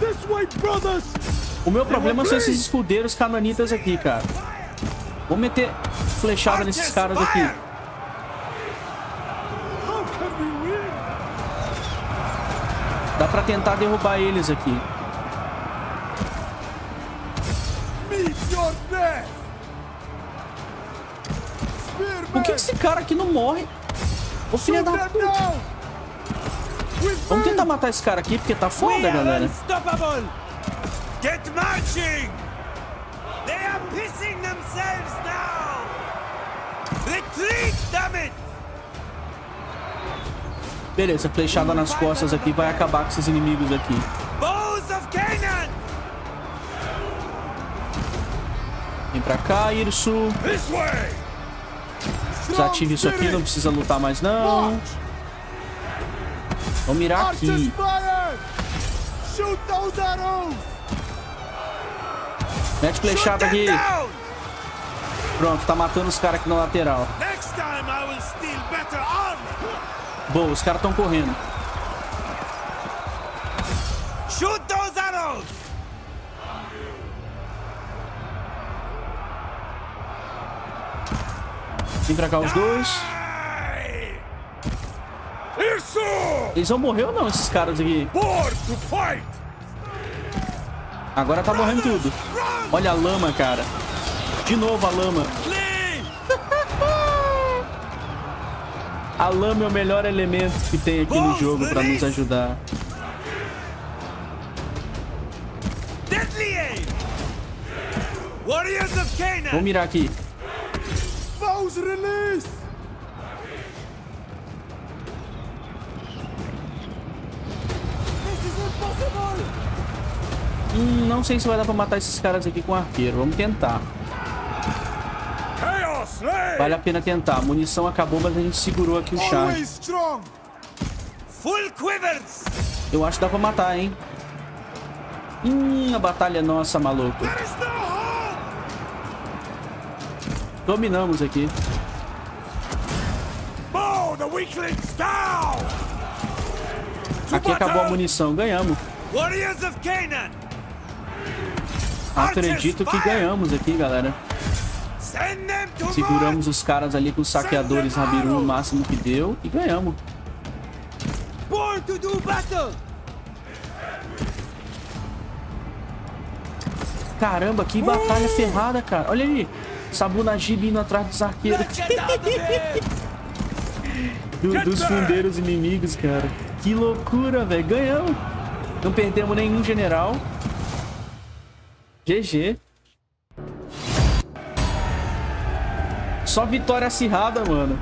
O meu problema são esses escudeiros canonitas aqui, cara. Vou meter flechada nesses caras aqui. Dá pra tentar derrubar eles aqui. Por que esse cara aqui não morre? Ô filha da puta. Vamos tentar matar esse cara aqui, porque tá foda, galera. Get marching! They are pissing themselves now! Retreat, damn it! Beleza, flechada nas costas aqui vai acabar com esses inimigos aqui. Bows of Canaan! Vem pra cá, Irsu. Desative isso aqui, não precisa lutar mais não. Vamos mirar aqui. Mete flechada aqui. Pronto, tá matando os caras aqui na lateral. Boa, os caras estão correndo. Vem pra cá os dois. Eles vão morrer ou não, esses caras aqui? Agora tá morrendo tudo. Olha a lama, cara. De novo a lama. A lama é o melhor elemento que tem aqui no jogo pra nos ajudar. Vamos mirar aqui. Não sei se vai dar pra matar esses caras aqui com arqueiro. Vamos tentar. Vale a pena tentar. A munição acabou, mas a gente segurou aqui o charge. Eu acho que dá pra matar, hein? A batalha é nossa, maluco. Dominamos aqui. Aqui acabou a munição. Ganhamos. Acredito que ganhamos aqui, galera. Seguramos os caras ali com os saqueadores Habiru o máximo que deu e ganhamos. Caramba, que batalha ferrada, cara. Olha ali. Sabu Najib indo atrás dos arqueiros. Dos fundeiros inimigos, cara. Que loucura, velho. Ganhamos. Não perdemos nenhum general. GG. Só vitória acirrada, mano.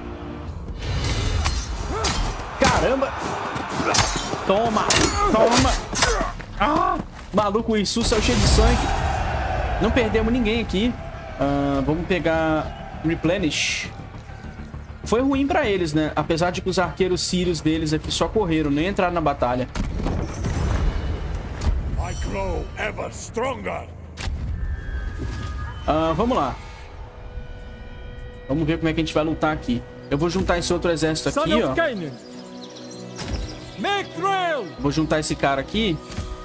Caramba. Toma. Toma. Ah, maluco, o Irsu saiu cheio de sangue. Não perdemos ninguém aqui. Vamos pegar Replenish. Foi ruim pra eles, né? Apesar de que os arqueiros sírios deles aqui só correram, nem entraram na batalha. Vamos lá. Vamos ver como é que a gente vai lutar aqui. Eu vou juntar esse outro exército aqui, ó. Vou juntar esse cara aqui.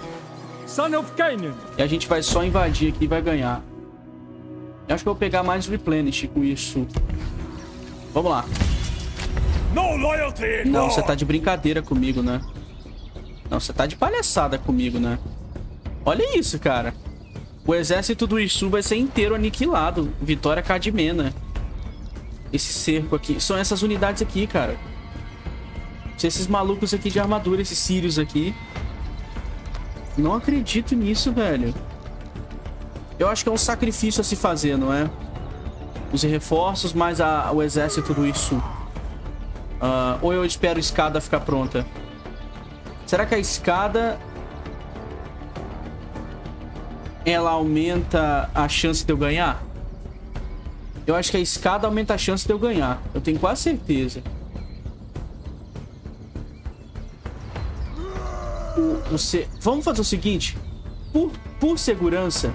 E a gente vai só invadir aqui e vai ganhar. Eu acho que eu vou pegar mais Replenish com isso. Vamos lá. Não, você tá de brincadeira comigo, né? Não, você tá de palhaçada comigo, né? Olha isso, cara. O exército do Irsu vai ser inteiro aniquilado. Vitória Cadmena. Esse cerco aqui. São essas unidades aqui, cara. São esses malucos aqui de armadura, esses sírios aqui. Não acredito nisso, velho. Eu acho que é um sacrifício a se fazer, não é? Os reforços mais o exército do Irsu. Ou eu espero a escada ficar pronta? Será que a escada... ela aumenta a chance de eu ganhar? Eu acho que a escada aumenta a chance de eu ganhar. Eu tenho quase certeza. Vamos fazer o seguinte. Por segurança...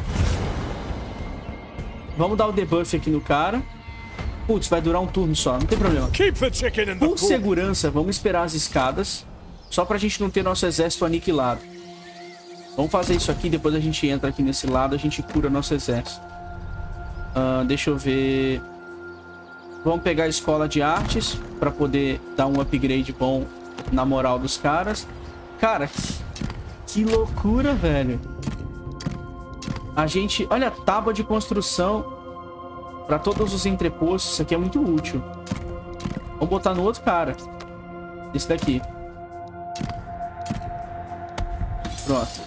vamos dar o debuff aqui no cara. Putz, vai durar um turno só, não tem problema. Por segurança, vamos esperar as escadas. Só pra gente não ter nosso exército aniquilado. Vamos fazer isso aqui, depois a gente entra aqui nesse lado, a gente cura nosso exército. Deixa eu ver... vamos pegar a escola de artes pra poder dar um upgrade bom na moral dos caras. Cara, que loucura, velho. A gente... olha a tábua de construção para todos os entrepostos. Isso aqui é muito útil. Vamos botar no outro cara. Esse daqui. Pronto.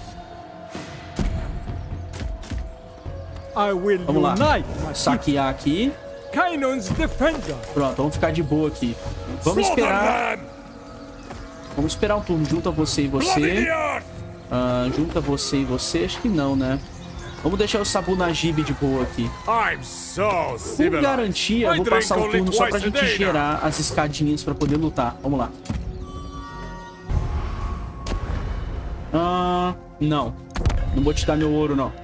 Vamos lá. Saquear aqui. Pronto, vamos ficar de boa aqui. Vamos esperar... vamos esperar um turno. Junta você e você. Junta você e você. Acho que não, né? Vamos deixar o Sabu Najib de boa aqui. Por garantia, eu vou passar o turno só pra gente gerar as escadinhas pra poder lutar. Vamos lá. Não. Não vou te dar meu ouro, não.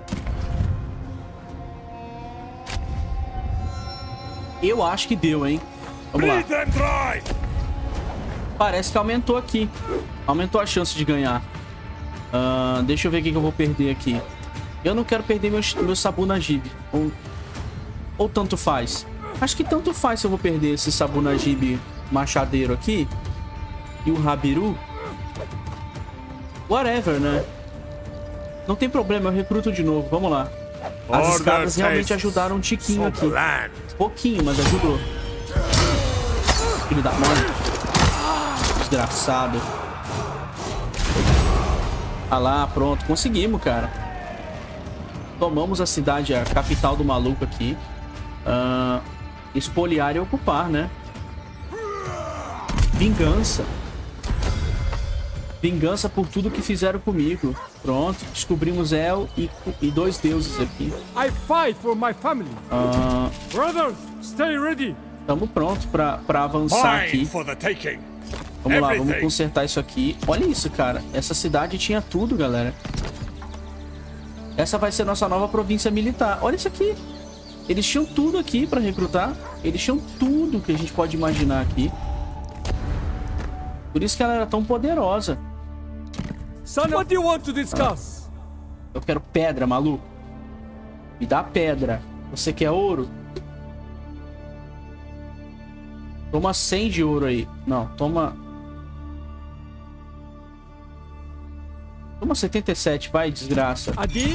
Eu acho que deu, hein? Vamos lá. Parece que aumentou aqui. Aumentou a chance de ganhar. Deixa eu ver o que eu vou perder aqui. Eu não quero perder meu Sabu Najib. Ou tanto faz. Acho que tanto faz se eu vou perder esse Sabu Najib machadeiro aqui. E o Habiru. Whatever, né? Não tem problema, eu recruto de novo. Vamos lá. As escadas realmente ajudaram um tiquinho aqui. Pouquinho, mas ajudou. Filho da mãe. Desgraçado. Ah lá, pronto. Conseguimos, cara. Tomamos a cidade, a capital do maluco aqui. Espoliar e ocupar, né? Vingança. Vingança por tudo que fizeram comigo. Pronto. Descobrimos El e 2 deuses aqui. I fight for my family. Brothers, stay ready. Estamos prontos pra avançar aqui. Vamos lá, vamos consertar isso aqui. Olha isso, cara. Essa cidade tinha tudo, galera. Essa vai ser nossa nova província militar. Olha isso aqui. Eles tinham tudo aqui pra recrutar. Eles tinham tudo que a gente pode imaginar aqui. Por isso que ela era tão poderosa. Son, what do you want to discuss? Eu quero pedra, maluco. Me dá pedra. Você quer ouro? Toma 100 de ouro aí. Não, toma... Toma 77, vai, desgraça.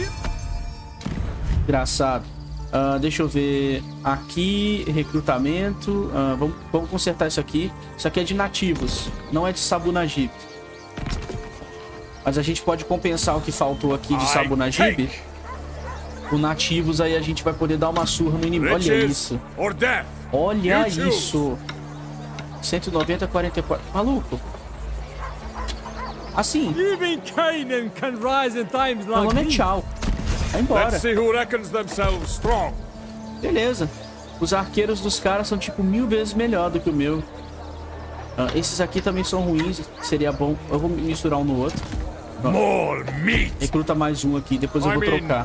Desgraçado. Deixa eu ver. Aqui, recrutamento. Vamos consertar isso aqui. Isso aqui é de nativos, não é de Sabu Najib. Mas a gente pode compensar o que faltou aqui de Sabu Najib. Com nativos, aí a gente vai poder dar uma surra no inimigo. Olha isso. Olha isso. 190, 44. Maluco. Assim. Falando é tchau. Vai embora. Beleza. Os arqueiros dos caras são tipo 1000 vezes melhor do que o meu. Esses aqui também são ruins. Seria bom. Eu vou misturar um no outro. Recruta mais um aqui. Depois eu vou trocar.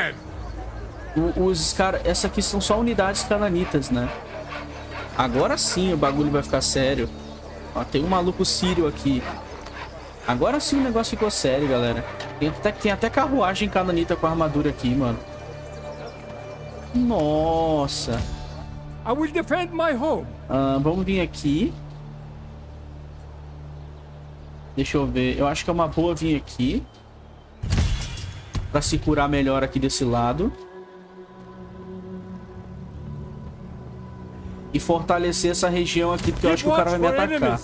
Os caras... Essa aqui são só unidades cananitas, né? Agora sim o bagulho vai ficar sério. Ó, tem um maluco sírio aqui. Agora sim o negócio ficou sério, galera. Tem até carruagem cananita com armadura aqui, mano. Nossa. I will defend my home. Vamos vir aqui. Deixa eu ver. Eu acho que é uma boa vir aqui. Pra se curar melhor aqui desse lado. E fortalecer essa região aqui, porque eu acho que o cara vai me atacar.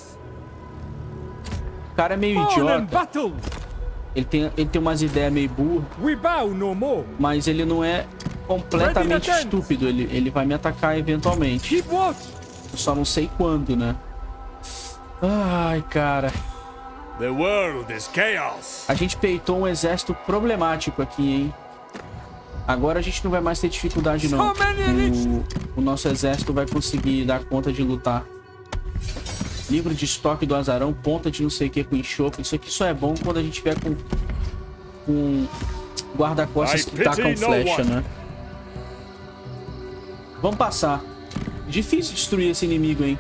O cara é meio idiota. Ele tem umas ideias meio burras. Mas ele não é completamente estúpido. Ele vai me atacar eventualmente. Eu só não sei quando, né? Ai, cara. A gente peitou um exército problemático aqui, hein? Agora a gente não vai mais ter dificuldade, não. O nosso exército vai conseguir dar conta de lutar. Livro de estoque do azarão, ponta de não sei o que com enxofre. Isso aqui só é bom quando a gente tiver com guarda-costas que tacam flecha, né? Vamos passar. Difícil destruir esse inimigo, hein?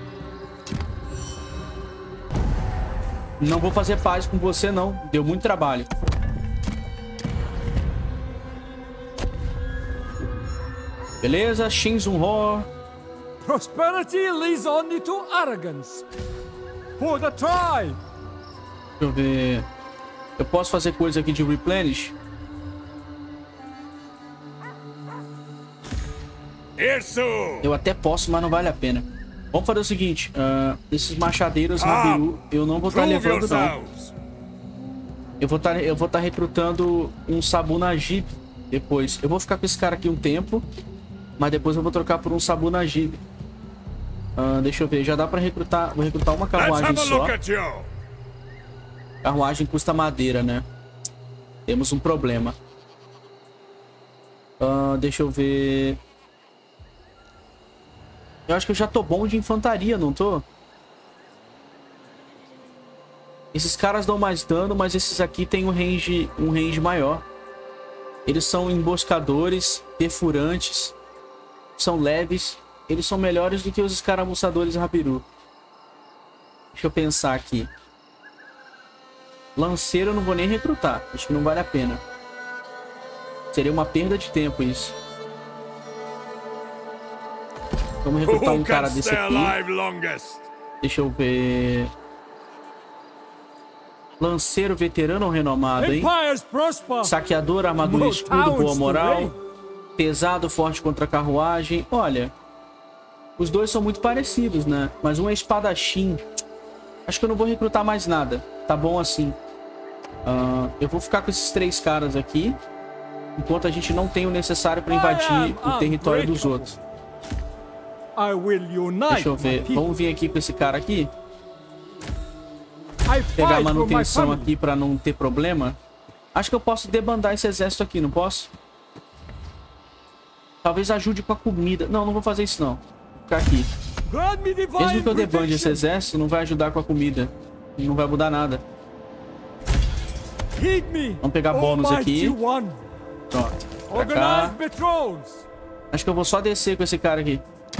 Não vou fazer paz com você, não. Deu muito trabalho. Beleza, Shinzun Ho. Prosperity leads only to arrogance. For the tribe. Deixa eu ver. Eu posso fazer coisa aqui de replenish? Eu até posso, mas não vale a pena. Vamos fazer o seguinte. Esses machadeiros Habiru, eu não vou estar levando, não. Eu vou estar recrutando um Sabu Najib depois. Eu vou ficar com esse cara aqui um tempo. Mas depois eu vou trocar por um Sabu Najib. Deixa eu ver, já dá pra recrutar. Vou recrutar uma carruagem só. Carruagem custa madeira, né? Temos um problema. Deixa eu ver. Eu acho que eu já tô bom de infantaria, não tô? Esses caras dão mais dano, mas esses aqui tem um range maior. Eles são emboscadores, perfurantes. São leves. Eles são melhores do que os escaramuçadores Habiru. Deixa eu pensar aqui. Lanceiro eu não vou nem recrutar. Acho que não vale a pena. Seria uma perda de tempo isso. Vamos recrutar um cara desse aqui. Deixa eu ver. Lanceiro veterano ou renomado, hein? Saqueador, armadura, escudo, boa moral. Pesado, forte contra a carruagem. Olha, os dois são muito parecidos, né? Mas um é espadachim. Acho que eu não vou recrutar mais nada. Tá bom assim. Eu vou ficar com esses 3 caras aqui. Enquanto a gente não tem o necessário para invadir o território dos outros. Deixa eu ver. Vamos vir aqui com esse cara aqui. Pegar a manutenção aqui para não ter problema. Acho que eu posso debandar esse exército aqui, não posso? Talvez ajude com a comida. Não, não vou fazer isso não. Vou ficar aqui. Mesmo que eu debande esse exército, não vai ajudar com a comida. Não vai mudar nada. Vamos pegar bônus aqui. Pronto. Pra cá. Acho que eu vou só descer com esse cara aqui.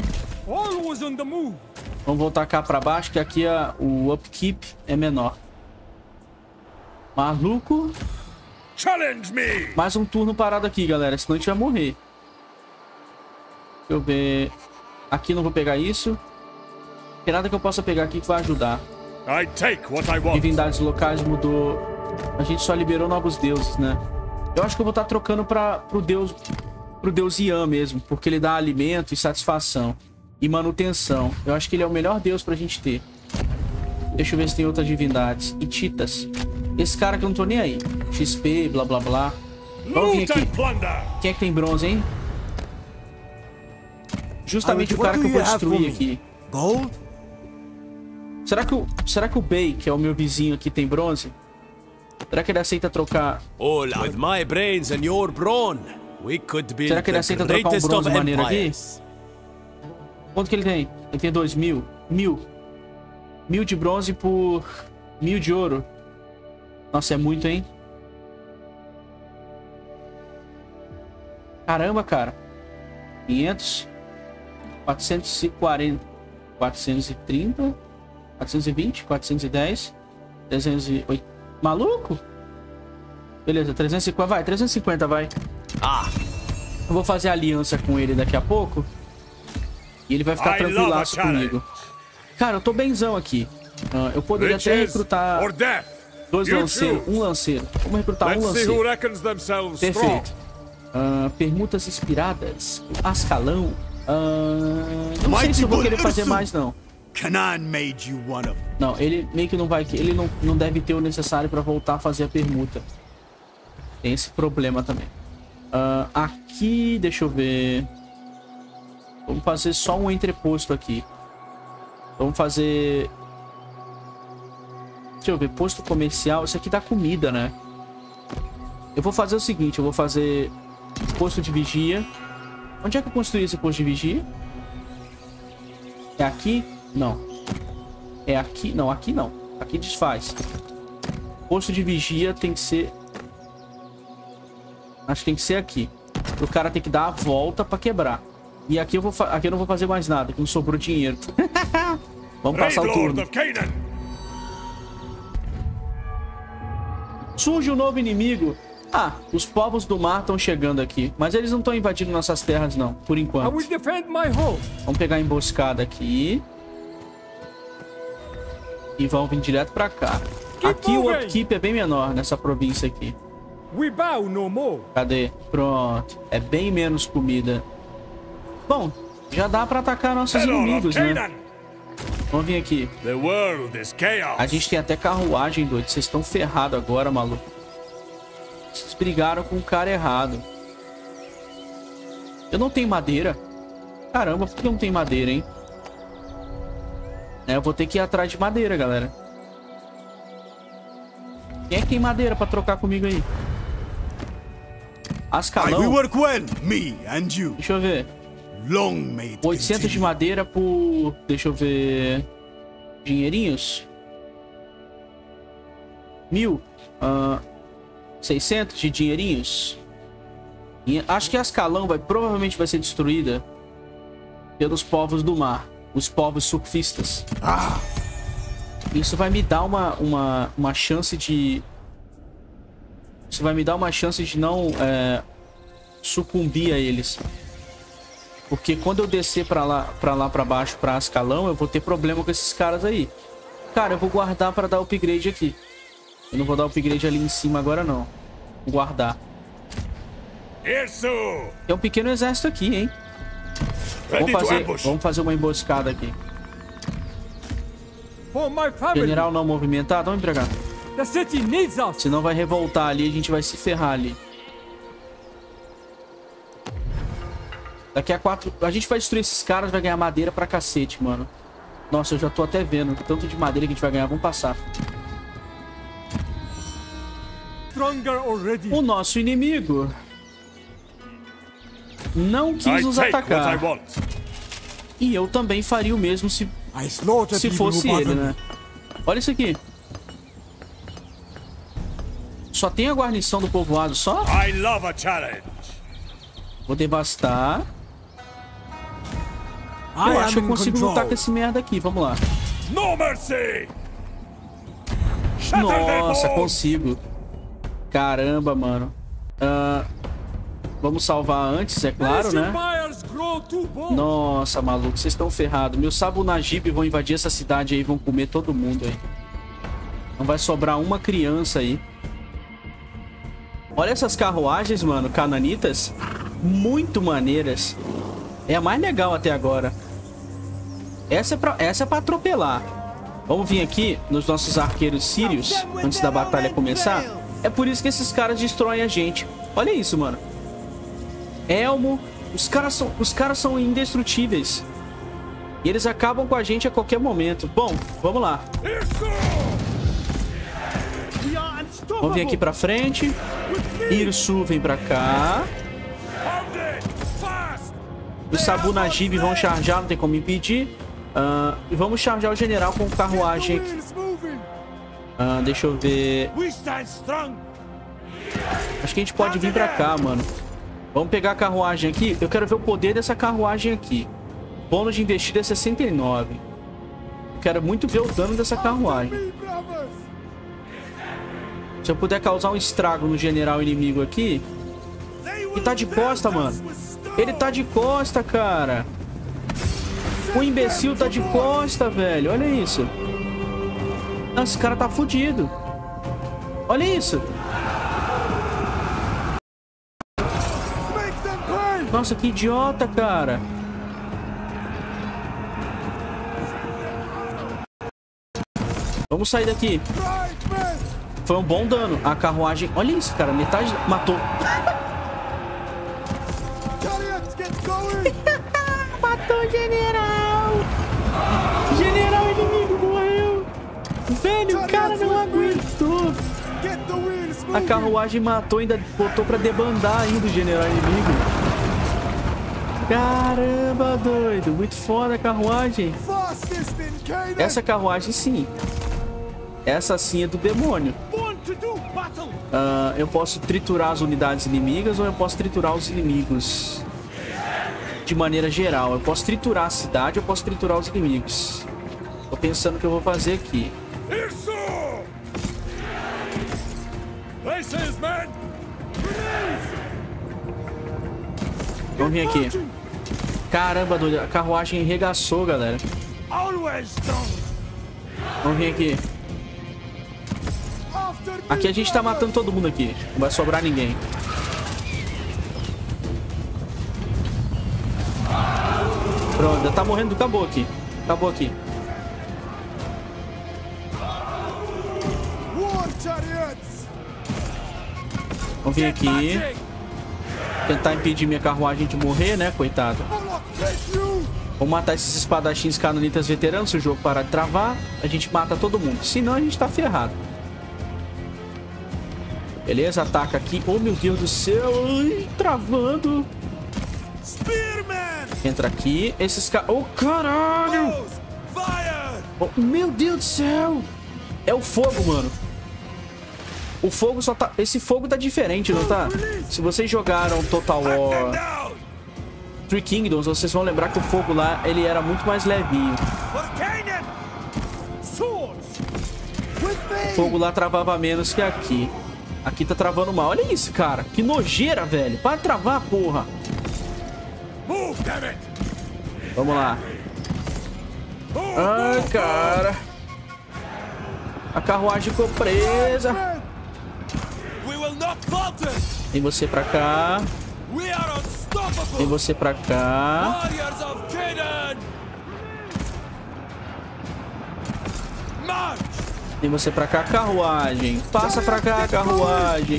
Vamos voltar cá pra baixo, que aqui o upkeep é menor. Maluco. Mais um turno parado aqui, galera. Senão a gente vai morrer. Deixa eu ver. Aqui não vou pegar isso. Não tem nada que eu possa pegar aqui que vai ajudar. Divindades locais mudou. A gente só liberou novos deuses, né? Eu acho que eu vou estar trocando pro deus Ian mesmo, porque ele dá alimento e satisfação e manutenção. Eu acho que ele é o melhor deus pra gente ter. Deixa eu ver se tem outras divindades. E Titas. Esse cara que eu não tô nem aí. XP, blá blá blá. Vamos vir aqui. Quem é que tem bronze, hein? Justamente o cara que eu vou destruir aqui. Gold? Será que o Bay, que é o meu vizinho aqui, tem bronze? Será que ele aceita trocar? Será que ele aceita trocar um bronze maneiro aqui? Quanto que ele tem? Ele tem 2.000. 1.000 de bronze por 1.000 de ouro. Nossa, é muito, hein? Caramba, cara. 500. 440. 430. 420. 410. 308. Maluco? Beleza, 350. Vai, 350, vai. Eu vou fazer aliança com ele daqui a pouco. E ele vai ficar tranquilaço comigo. Cara, eu tô benzão aqui. Eu poderia até recrutar 2 lanceiros, um lanceiro. Vamos recrutar um lanceiro. Perfeito. Permutas inspiradas. Ascalão. Não sei se eu vou querer fazer mais, não. Não, ele meio que não vai... Ele não deve ter o necessário pra voltar a fazer a permuta. Tem esse problema também. Aqui, deixa eu ver. Vamos fazer só um entreposto aqui. Vamos fazer... Deixa eu ver, posto comercial. Isso aqui dá comida, né? Eu vou fazer o seguinte, eu vou fazer posto de vigia. Onde é que eu construí esse posto de vigia? É aqui? Não. É aqui? Não, aqui não. Aqui desfaz. Posto de vigia tem que ser... Acho que tem que ser aqui. O cara tem que dar a volta pra quebrar. E aqui eu não vou fazer mais nada, que não sobrou dinheiro. Vamos passar o turno. Surge um novo inimigo. Os povos do mar estão chegando aqui. Mas eles não estão invadindo nossas terras, não. Por enquanto. Vamos pegar a emboscada aqui. E vamos vir direto pra cá. Aqui o upkeep é bem menor nessa província aqui. Cadê? Pronto. É bem menos comida. Bom, já dá pra atacar nossos inimigos, né? Vamos vir aqui. A gente tem até carruagem, doido. Vocês estão ferrados agora, maluco. Vocês brigaram com o cara errado. Eu não tenho madeira. Caramba, por que eu não tenho madeira, hein? Eu vou ter que ir atrás de madeira, galera. Quem é que tem madeira pra trocar comigo aí? Ascalão. Deixa eu ver. 800 de madeira por... Deixa eu ver... Dinheirinhos. 1.000. 600 de dinheirinhos. E acho que Ascalão provavelmente vai ser destruída pelos povos do mar. Os povos surfistas. Isso vai me dar uma chance de... Isso vai me dar uma chance de não sucumbir a eles. Porque quando eu descer pra baixo, pra Ascalão, eu vou ter problema com esses caras aí. Cara, eu vou guardar pra dar upgrade aqui. Eu não vou dar upgrade ali em cima agora, não. Vou guardar. Tem um pequeno exército aqui, hein? Vamos fazer uma emboscada aqui. General não movimentado. Vamos entregar. Senão vai revoltar ali e a gente vai se ferrar ali. Daqui a 4... A gente vai destruir esses caras, vai ganhar madeira pra cacete, mano. Nossa, eu já tô até vendo o tanto de madeira que a gente vai ganhar. Vamos passar. O nosso inimigo não quis nos atacar. E eu também faria o mesmo se fosse ele, né? Olha isso aqui. Só tem a guarnição do povoado, só? Vou devastar. Eu acho que eu consigo lutar com esse merda aqui. Vamos lá. No mercy! Nossa, consigo. Caramba, mano. Vamos salvar antes, é claro, né? Nossa, maluco, vocês estão ferrados. Meus Sabu Najib vão invadir essa cidade aí, vão comer todo mundo aí. Não vai sobrar uma criança aí. Olha essas carruagens, mano, cananitas. Muito maneiras. É a mais legal até agora. Essa é pra atropelar. Vamos vir aqui nos nossos arqueiros sírios antes da batalha começar. É por isso que esses caras destroem a gente. Olha isso, mano. Elmo. Os caras são indestrutíveis. E eles acabam com a gente a qualquer momento. Bom, vamos lá. Vamos vir aqui pra frente. Irsu vem pra cá. Os Sabu Najib vão charjar, não tem como impedir. E vamos charjar o general com carruagem aqui. Deixa eu ver. Acho que a gente pode vir pra cá, mano. Vamos pegar a carruagem aqui. Eu quero ver o poder dessa carruagem aqui. Bônus de investida é 69. Quero muito ver o dano dessa carruagem. Se eu puder causar um estrago no general inimigo aqui. Ele tá de costa, mano. Ele tá de costa, cara. O imbecil tá de costa, velho. Olha isso. Nossa, esse cara tá fudido. Olha isso. Nossa, que idiota, cara. Vamos sair daqui. Foi um bom dano. A carruagem... Olha isso, cara. Metade... Matou. Matou o general. General inimigo morreu. Velho, o cara não aguentou. A carruagem matou, ainda botou pra debandar ainda o general inimigo. Caramba, doido. Muito foda a carruagem. Essa carruagem, sim. Essa sim é do demônio. Eu posso triturar as unidades inimigas ou eu posso triturar os inimigos. De maneira geral. Eu posso triturar a cidade ou eu posso triturar os inimigos. Tô pensando o que eu vou fazer aqui. Vamos vir aqui. Caramba, doido. A carruagem arregaçou, galera. Vamos vir aqui. Aqui a gente tá matando todo mundo aqui. Não vai sobrar ninguém. Pronto, já tá morrendo. Acabou aqui. Acabou aqui. Vamos vir aqui. Tentar impedir minha carruagem de morrer, né? Coitada. Vamos matar esses espadachins canonitas veteranos. Se o jogo parar de travar, a gente mata todo mundo. Senão a gente tá ferrado. Beleza, ataca aqui. Oh, meu Deus do céu. Ai, travando. Entra aqui. Esses caras... Oh, caralho. Oh, meu Deus do céu. É o fogo, mano. O fogo só tá... Esse fogo tá diferente, não tá? Se vocês jogaram Total War Three Kingdoms, vocês vão lembrar que o fogo lá, ele era muito mais levinho. O fogo lá travava menos que aqui. Aqui tá travando mal. Olha isso, cara. Que nojeira, velho. Para de travar, porra. Vamos lá. Ai, cara. A carruagem ficou presa. Tem você pra cá. Tem você pra cá. Tem você pra cá, carruagem. Passa pra cá, carruagem.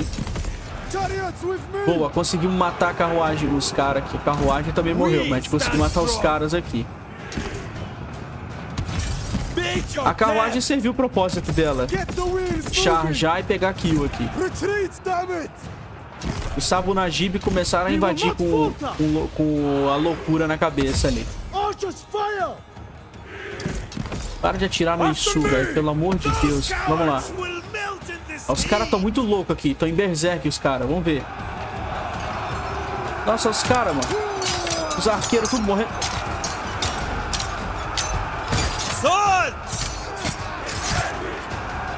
Boa, conseguimos matar a carruagem. Os caras aqui. A carruagem também morreu, mas a gente conseguiu matar os caras aqui. A carruagem serviu o propósito dela. Charjar e pegar kill aqui. Os Sabu Najib começaram a invadir com a loucura na cabeça ali. Para de atirar no Irsu, velho. Pelo amor de Deus. Vamos lá. Os caras estão muito loucos aqui. Estão em berserk, os caras. Vamos ver. Nossa, os caras, mano. Os arqueiros tudo morrendo.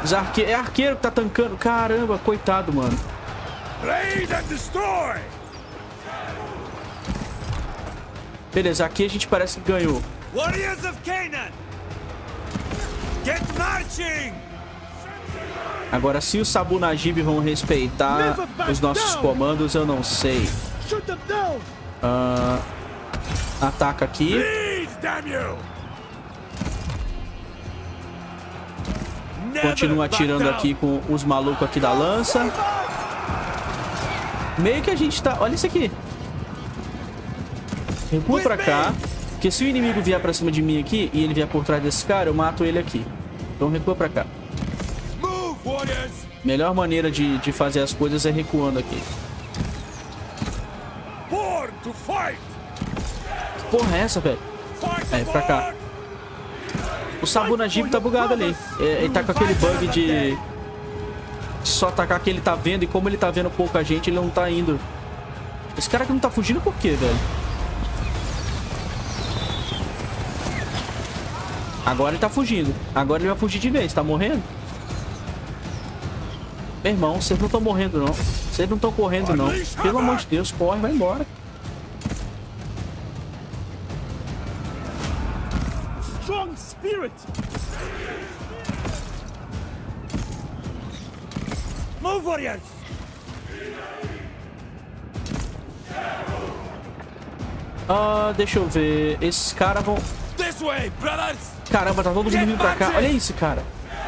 É arqueiro que tá tancando. Caramba, coitado, mano. Beleza, aqui a gente parece que ganhou. Warriors of Canaan, get marching! Agora, se os Sabu Najib vão respeitar os nossos comandos, eu não sei. Ataca aqui. Continua atirando aqui com os malucos aqui da lança. Meio que a gente tá... Olha isso aqui. Recua pra cá. Porque se o inimigo vier pra cima de mim aqui e ele vier por trás desse cara, eu mato ele aqui. Então recua pra cá. Melhor maneira de fazer as coisas é recuando aqui. Que porra é essa, velho? É, pra cá. O Sabu Najib tá bugado ali. Ele tá com aquele bug de só atacar quem ele tá vendo. E como ele tá vendo pouca gente, ele não tá indo. Esse cara aqui não tá fugindo por quê, velho? Agora ele tá fugindo. Agora ele vai fugir de vez. Tá morrendo? Meu irmão, vocês não estão morrendo, não. Vocês não estão correndo, não. Pelo amor de Deus, corre, vai embora. Strong spirit. Move, warriors! Deixa eu ver. Esses caras vão... This way, brothers! Caramba, tá todo mundo vindo pra cá. Olha isso, cara.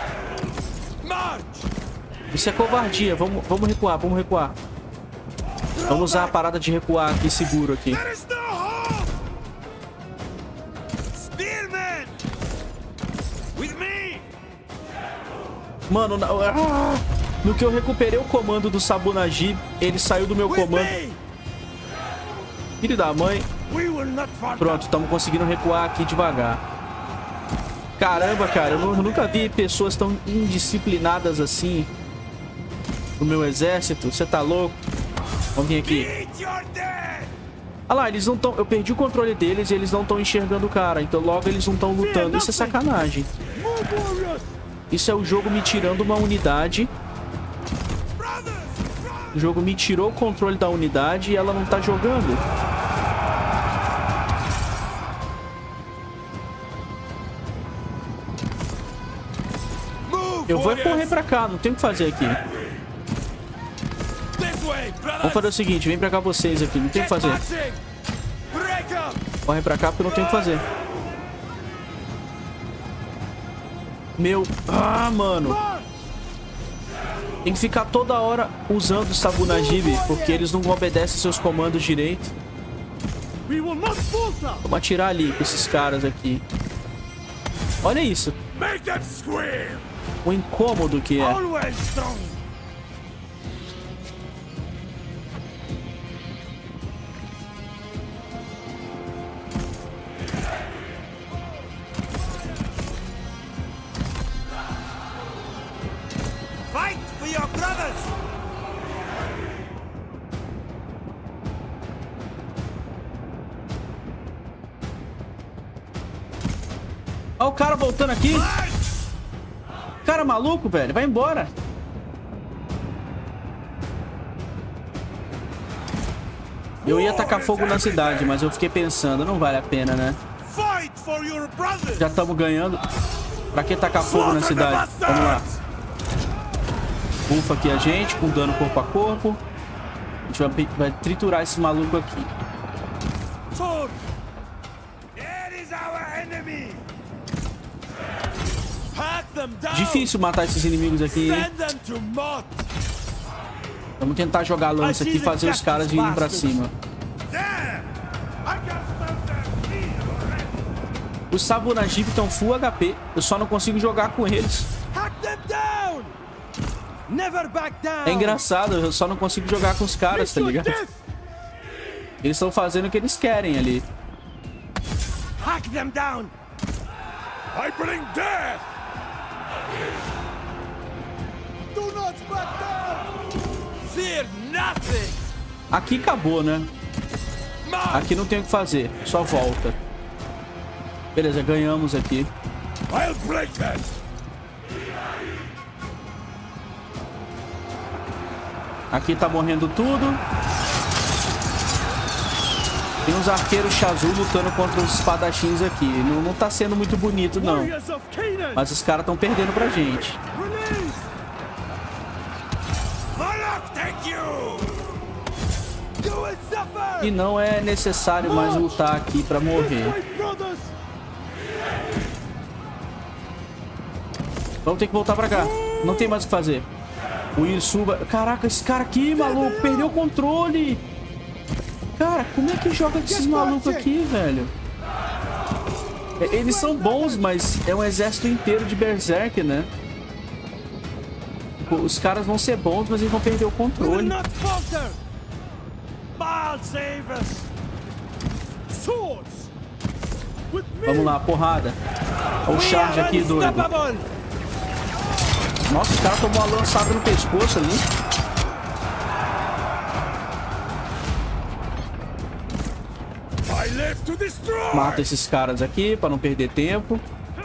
Isso é covardia. Vamos recuar, vamos recuar. Vamos usar a parada de recuar aqui, seguro aqui. Mano, no que eu recuperei o comando do Sabu Najib, ele saiu do meu comando. Filho da mãe. Pronto, estamos conseguindo recuar aqui devagar. Caramba, cara, eu nunca vi pessoas tão indisciplinadas assim no meu exército. Você tá louco? Vamos vir aqui. Olha lá, eles não estão... Eu perdi o controle deles e eles não estão enxergando o cara. Então logo eles não estão lutando. Isso é sacanagem. Isso é o jogo me tirando uma unidade. O jogo me tirou o controle da unidade e ela não tá jogando. Eu vou correr pra cá, não tem o que fazer aqui. Vamos fazer o seguinte, vem pra cá vocês aqui, não tem o que fazer. Corre pra cá porque não tem o que fazer. Meu... Ah, mano. Tem que ficar toda hora usando o Sabu Najib, porque eles não obedecem seus comandos direito. Vamos atirar ali com esses caras aqui. Olha isso. O incômodo que é. Fight for your brothers! Olha o cara voltando aqui. Cara maluco, velho. Vai embora. Eu ia tacar fogo na cidade, mas eu fiquei pensando, não vale a pena, né? Já estamos ganhando. Pra que tacar fogo na cidade? Vamos lá. Bufa aqui a gente, com dano corpo a corpo. A gente vai triturar esse maluco aqui. Difícil matar esses inimigos aqui, hein? Vamos tentar jogar a lança aqui e fazer os caras virem pra cima. Os Sabu Najib estão full HP. Eu só não consigo jogar com eles. É engraçado, eu só não consigo jogar com os caras, tá ligado? Eles estão fazendo o que eles querem ali. Hack them down. I bring death. Do not back down. Fear nothing. Aqui acabou, né? Aqui não tem o que fazer, só volta. Beleza, ganhamos aqui. I'll break that. Aqui tá morrendo tudo. Tem uns arqueiros Shazul lutando contra os espadachins aqui. Não tá sendo muito bonito, não. Mas os caras estão perdendo pra gente. E não é necessário mais lutar aqui pra morrer. Vamos ter que voltar pra cá. Não tem mais o que fazer. O Irsuba... Caraca, esse cara aqui, maluco, perdeu o controle. Cara, como é que joga desses malucos aqui, velho? Eles são bons, mas é um exército inteiro de Berserk, né? Os caras vão ser bons, mas eles vão perder o controle. Vamos lá, porrada. Olha o charge aqui, doido. Nossa, o cara tomou uma lançada no pescoço ali. Mata esses caras aqui pra não perder tempo.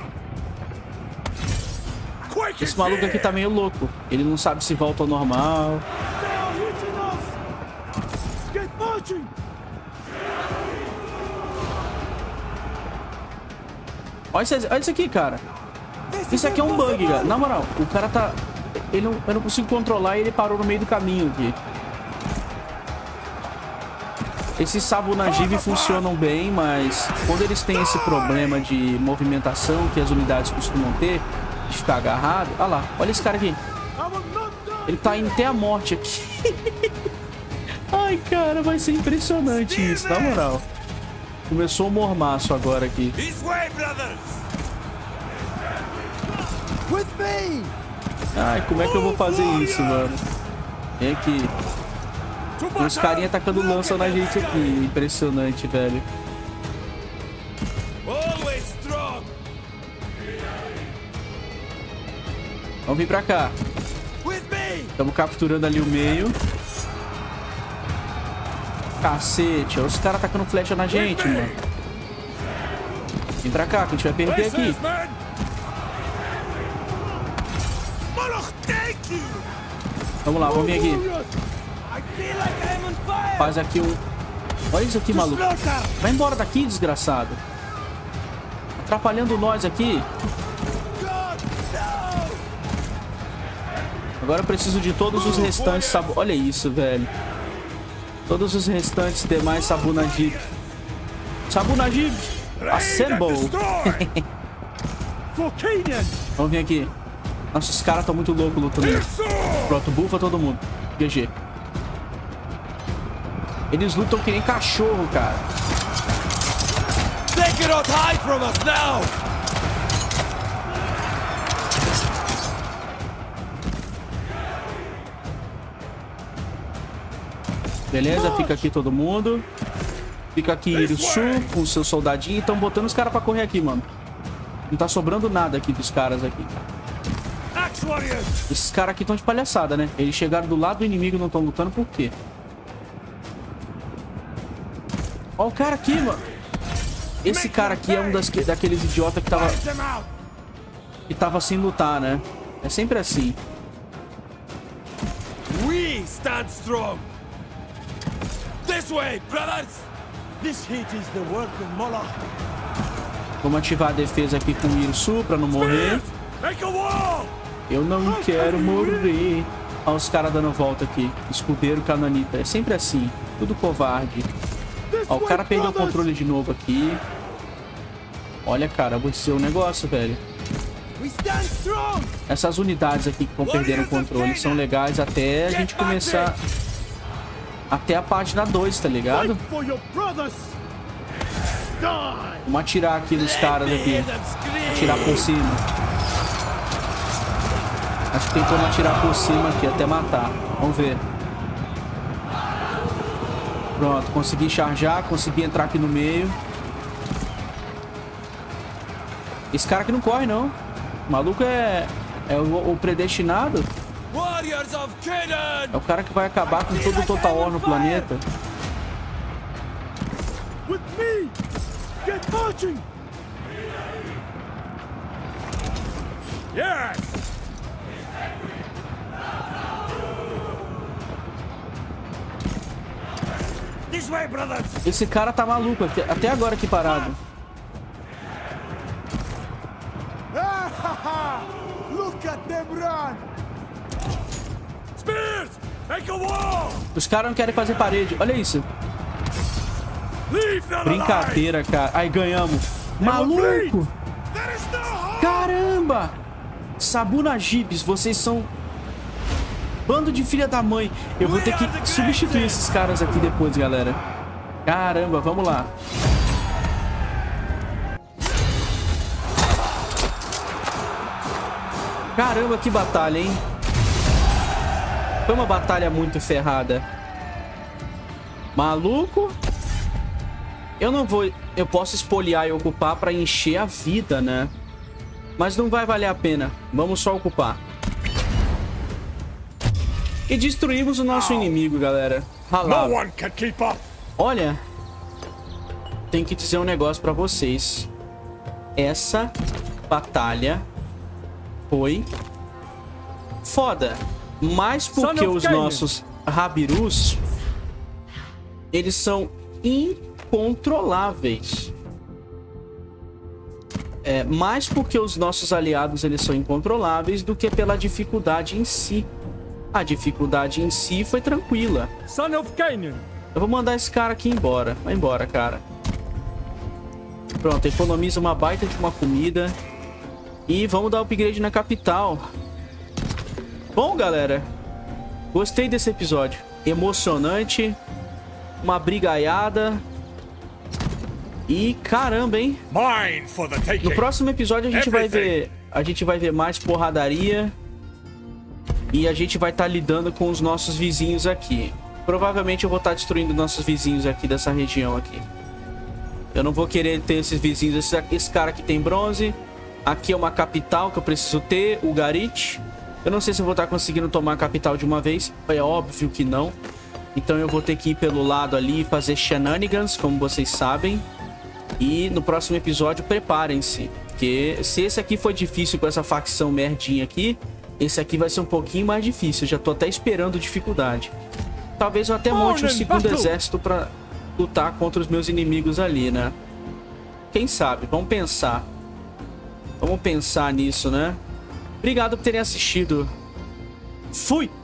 Esse maluco aqui tá meio louco. Ele não sabe se volta ao normal. Olha isso aqui, cara. Isso aqui é um bug, cara. Na moral, o cara tá... eu não consigo controlar e ele parou no meio do caminho aqui. Esses Sabunajib funcionam bem, mas quando eles têm esse problema de movimentação que as unidades costumam ter, de ficar agarrado... Olha lá, olha esse cara aqui. Ele tá indo até a morte aqui. Ai, cara, vai ser impressionante isso, na moral. Começou o mormaço agora aqui. Ai, como é que eu vou fazer isso, mano? Vem aqui. Tem uns carinha atacando lança na gente aqui. Impressionante, velho. Vamos vir pra cá. Estamos capturando ali o meio. Cacete, os caras atacando flecha na gente, mano. Vem pra cá, que a gente vai perder aqui. Vamos lá, vamos vir aqui. Faz aqui um... Olha isso aqui, maluco. Vai embora daqui, desgraçado. Atrapalhando nós aqui. Agora eu preciso de todos os restantes... Olha isso, velho. Todos os restantes demais Sabunajib. Sabunajib! Assemble! Vamos vir aqui. Nossa, os caras estão muito loucos lutando. Pronto, bufa todo mundo. GG. Eles lutam que nem cachorro, cara. They cannot hide from us now. Beleza, fica aqui todo mundo. Fica aqui Irsu com seu soldadinho. Estão botando os caras pra correr aqui, mano. Não tá sobrando nada aqui dos caras aqui. Esses caras aqui estão de palhaçada, né? Eles chegaram do lado do inimigo e não estão lutando por quê? Olha o cara aqui, mano. Esse cara aqui é um daqueles idiotas que tava sem lutar, né? É sempre assim. We stand strong. This way, brothers. This heat is the work of Moloch. Vamos ativar a defesa aqui com o Irsu pra não morrer. Eu não quero morrer. Olha os caras dando volta aqui. Escudeiro, canonita. É sempre assim. Tudo covarde. Ó, o cara perdeu o controle de novo aqui. Olha, cara, vou dizer um negócio, velho. Essas unidades aqui que estão perdendo o controle são legais até a gente começar... Até a página 2, tá ligado? Vamos atirar aqui nos caras aqui. Atirar por cima. Acho que tem como atirar por cima aqui até matar. Vamos ver. Pronto, consegui charjar, consegui entrar aqui no meio. Esse cara aqui não corre, não. O maluco é o predestinado. É o cara que vai acabar com todo o Total War no planeta. way, brothers. Esse cara tá maluco até agora aqui parado. Look at them run. Spears, make a wall. Os caras não querem fazer parede. Olha isso. Leave them Brincadeira, cara. Aí ganhamos. Maluco! Caramba! Sabuna Jibes, vocês são... Bando de filha da mãe. Eu vou ter que substituir esses caras aqui depois, galera. Caramba, vamos lá. Caramba, que batalha, hein? Foi uma batalha muito ferrada. Maluco. Eu não vou... Eu posso espoliar e ocupar pra encher a vida, né? Mas não vai valer a pena. Vamos só ocupar. E destruímos o nosso inimigo, galera. Ralado. Olha. Tenho que dizer um negócio pra vocês. Essa batalha foi foda. Mas porque os nossos Rabirus, eles são incontroláveis. Mais porque os nossos aliados eles são incontroláveis do que pela dificuldade em si. A dificuldade em si foi tranquila. Eu vou mandar esse cara aqui embora. Vai embora, cara. Pronto, economiza uma baita de uma comida. E vamos dar upgrade na capital. Bom, galera, gostei desse episódio. Emocionante. Uma brigaiada. E caramba, hein? No próximo episódio a gente vai ver mais porradaria. E a gente vai estar lidando com os nossos vizinhos aqui. Provavelmente eu vou estar destruindo nossos vizinhos aqui dessa região aqui. Eu não vou querer ter esses vizinhos. Esse cara aqui tem bronze. Aqui é uma capital que eu preciso ter, o Garit. Eu não sei se eu vou estar conseguindo tomar a capital de uma vez. É óbvio que não. Então eu vou ter que ir pelo lado ali e fazer shenanigans, como vocês sabem. E no próximo episódio, preparem-se. Porque se esse aqui foi difícil com essa facção merdinha aqui, esse aqui vai ser um pouquinho mais difícil. Eu já tô até esperando dificuldade. Talvez eu até monte um segundo exército pra lutar contra os meus inimigos ali, né? Quem sabe? Vamos pensar. Vamos pensar nisso, né? Obrigado por terem assistido. Fui!